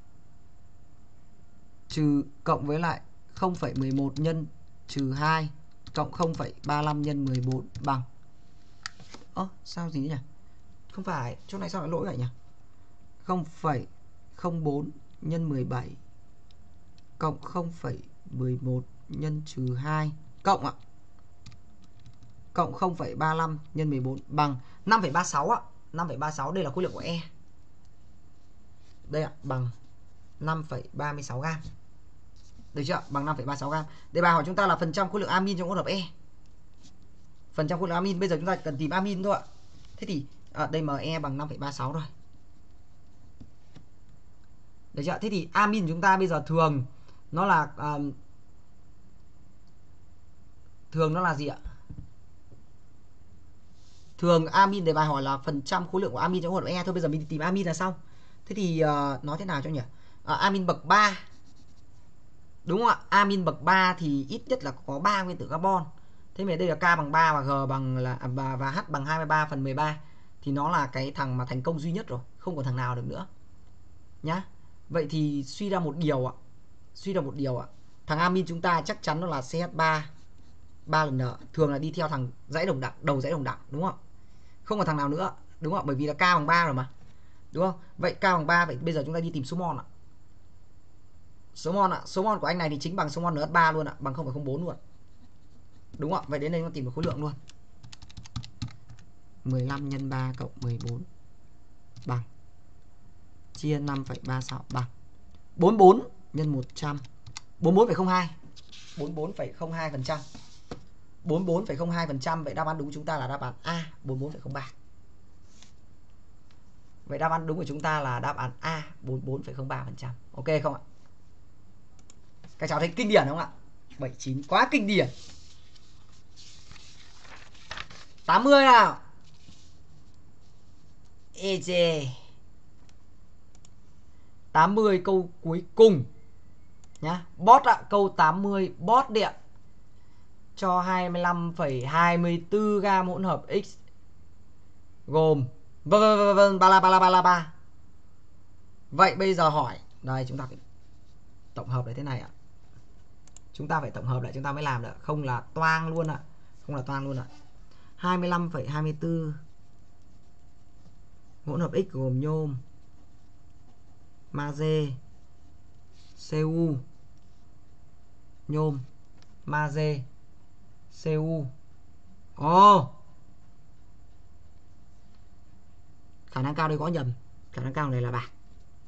trừ cộng với lại không phẩy mười một nhân trừ hai cộng không phẩy ba mươi lăm nhân mười bốn bằng. Ơ oh, sao gì nhỉ? Không phải, chỗ này sao lại lỗi vậy nhỉ? không phẩy không bốn nhân mười bảy cộng không phẩy mười một nhân trừ hai cộng ạ. Cộng không phẩy ba mươi lăm nhân mười bốn bằng năm phẩy ba mươi sáu ạ. năm phẩy ba mươi sáu đây là khối lượng của E. Đây ạ, bằng năm phẩy ba mươi sáu gam. Được chưa? Bằng năm phẩy ba mươi sáu gam. Đề bài hỏi chúng ta là phần trăm khối lượng amin trong hỗn hợp E. Phần trăm khối lượng amin, bây giờ chúng ta cần tìm amin thôi ạ. Thế thì à, đây Me bằng năm phẩy ba mươi sáu rồi. Được chưa? Thế thì amin chúng ta bây giờ thường nó là um, thường nó là gì ạ? Thường amin đề bài hỏi là phần trăm khối lượng của amin trong hỗn hợp E thôi. Bây giờ mình tìm amin là xong. Thế thì uh, nói thế nào cho nhỉ? Uh, amin bậc ba. Đúng không ạ? Amin bậc ba thì ít nhất là có ba nguyên tử carbon. Thế mà đây là K bằng ba và G bằng là và, và H bằng hai mươi ba phần mười ba thì nó là cái thằng mà thành công duy nhất rồi, không còn thằng nào được nữa. Nhá. Vậy thì suy ra một điều ạ. Suy ra một điều ạ. Thằng amin chúng ta chắc chắn nó là C H ba ba lần N, thường là đi theo thằng dãy đồng đẳng, đầu dãy đồng đẳng, đúng không? Không còn thằng nào nữa, đúng không? Bởi vì là K bằng ba rồi mà. Đúng không? Vậy cao bằng ba, vậy bây giờ chúng ta đi tìm số mol ạ. Số mol ạ, số mol của anh này thì chính bằng số mol en ét ba luôn ạ, bằng không phẩy không bốn luôn. Đúng ạ, vậy đến đây chúng ta tìm được khối lượng luôn. mười lăm nhân ba cộng mười bốn bằng chia năm phẩy ba sáu bằng bốn mươi bốn nhân một trăm, bốn mươi bốn phẩy không hai. bốn mươi bốn phẩy không hai phần trăm. bốn mươi bốn phẩy không hai phần trăm, vậy đáp án đúng chúng ta là đáp án A, bốn mươi bốn phẩy không ba. Vậy đáp án đúng của chúng ta là đáp án A, bốn mươi bốn phẩy không ba phần trăm. Ok không ạ? Các cháu thấy kinh điển không ạ? bảy mươi chín quá kinh điển. tám mươi nào. Ê chê. tám mươi câu cuối cùng nhá. Bot ạ, câu tám mươi bot điện cho hai mươi lăm phẩy hai mươi tư gam hỗn hợp X gồm vâng vâng vâng vâng ba la ba la ba la ba. Vậy bây giờ hỏi, đây chúng ta phải tổng hợp lại thế này ạ. Chúng ta phải tổng hợp lại chúng ta mới làm được, không là toang luôn ạ. Không là toang luôn ạ. hai mươi lăm phẩy hai mươi tư hỗn hợp X gồm nhôm, magie, Cu, nhôm, magie, Cu. Ồ, oh. Khả năng cao đây có nhầm, khả năng cao này là bạc.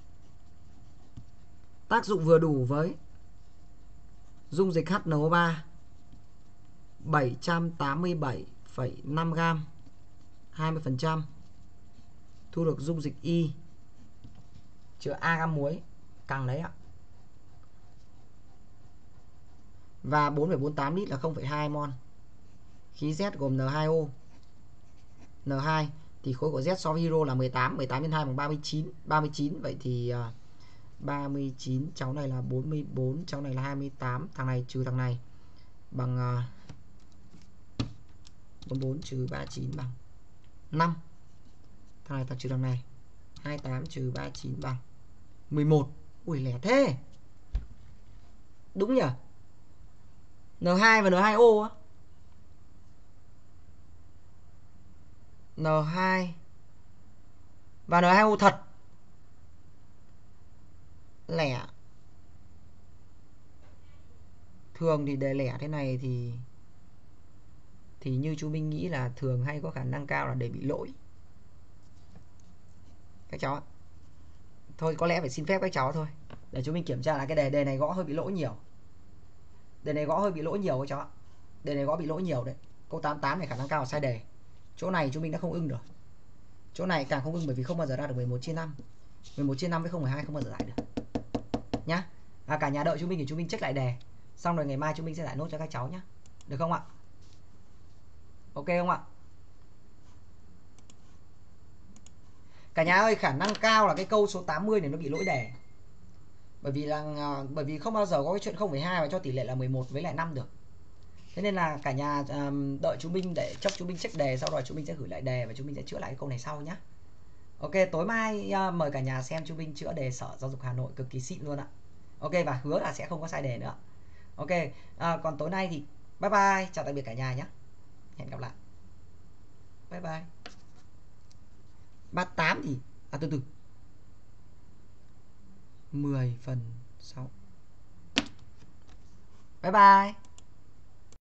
Tác dụng vừa đủ với dung dịch hát en o ba bảy trăm tám mươi bảy phẩy năm gam, hai mươi phần trăm. Thu được dung dịch Y chứa A gam muối, càng đấy ạ. Và bốn phẩy bốn tám lít là không phẩy hai mol. Khí Z gồm N hai O. N hai thì khối của Z so với hydro là mười tám, mười tám nhân hai bằng ba mươi chín, ba mươi chín, vậy thì uh, ba mươi chín, cháu này là bốn mươi bốn, cháu này là hai mươi tám, thằng này trừ thằng này bằng uh, bốn mươi bốn trừ ba mươi chín bằng năm. Thằng này ta trừ thằng này, hai mươi tám trừ ba mươi chín bằng mười một. Ui lẻ thế. Đúng nhỉ? N hai và N hai O á. N hai và N hai O thật. Lẻ. Thường thì đề lẻ thế này thì thì như chú Minh nghĩ là thường hay có khả năng cao là để bị lỗi. Các cháu ạ. Thôi có lẽ phải xin phép các cháu thôi. Để chú Minh kiểm tra là cái đề đề này gõ hơi bị lỗi nhiều. Đề này gõ hơi bị lỗi nhiều các cháu ạ. Đề này gõ bị lỗi nhiều đấy. Câu tám mươi tám này khả năng cao là sai đề. Chỗ này chú Minh đã không ưng được. Chỗ này càng không ưng bởi vì không bao giờ ra được mười một trên năm. mười một trên năm với không phẩy hai không bao giờ giải được. Nhá. À, cả nhà đợi chú Minh thì chú Minh check lại đề. Xong rồi ngày mai chú Minh sẽ giải nốt cho các cháu nhé. Được không ạ? Ok không ạ? Cả nhà ơi, khả năng cao là cái câu số tám mươi này nó bị lỗi đề. Bởi vì là bởi vì không bao giờ có cái chuyện không phẩy hai và cho tỷ lệ là mười một với lại năm được. Thế nên là cả nhà um, đợi chú Minh để chấp chú Minh check đề, sau đó chú Minh sẽ gửi lại đề và chú Minh sẽ chữa lại cái câu này sau nhá. Ok, tối mai uh, mời cả nhà xem chú Minh chữa đề Sở Giáo dục Hà Nội cực kỳ xịn luôn ạ. Ok, và hứa là sẽ không có sai đề nữa. Ok, uh, còn tối nay thì bye bye, chào tạm biệt cả nhà nhé. Hẹn gặp lại. Bye bye. ba mươi tám thì à từ từ. mười phần sáu. Bye bye.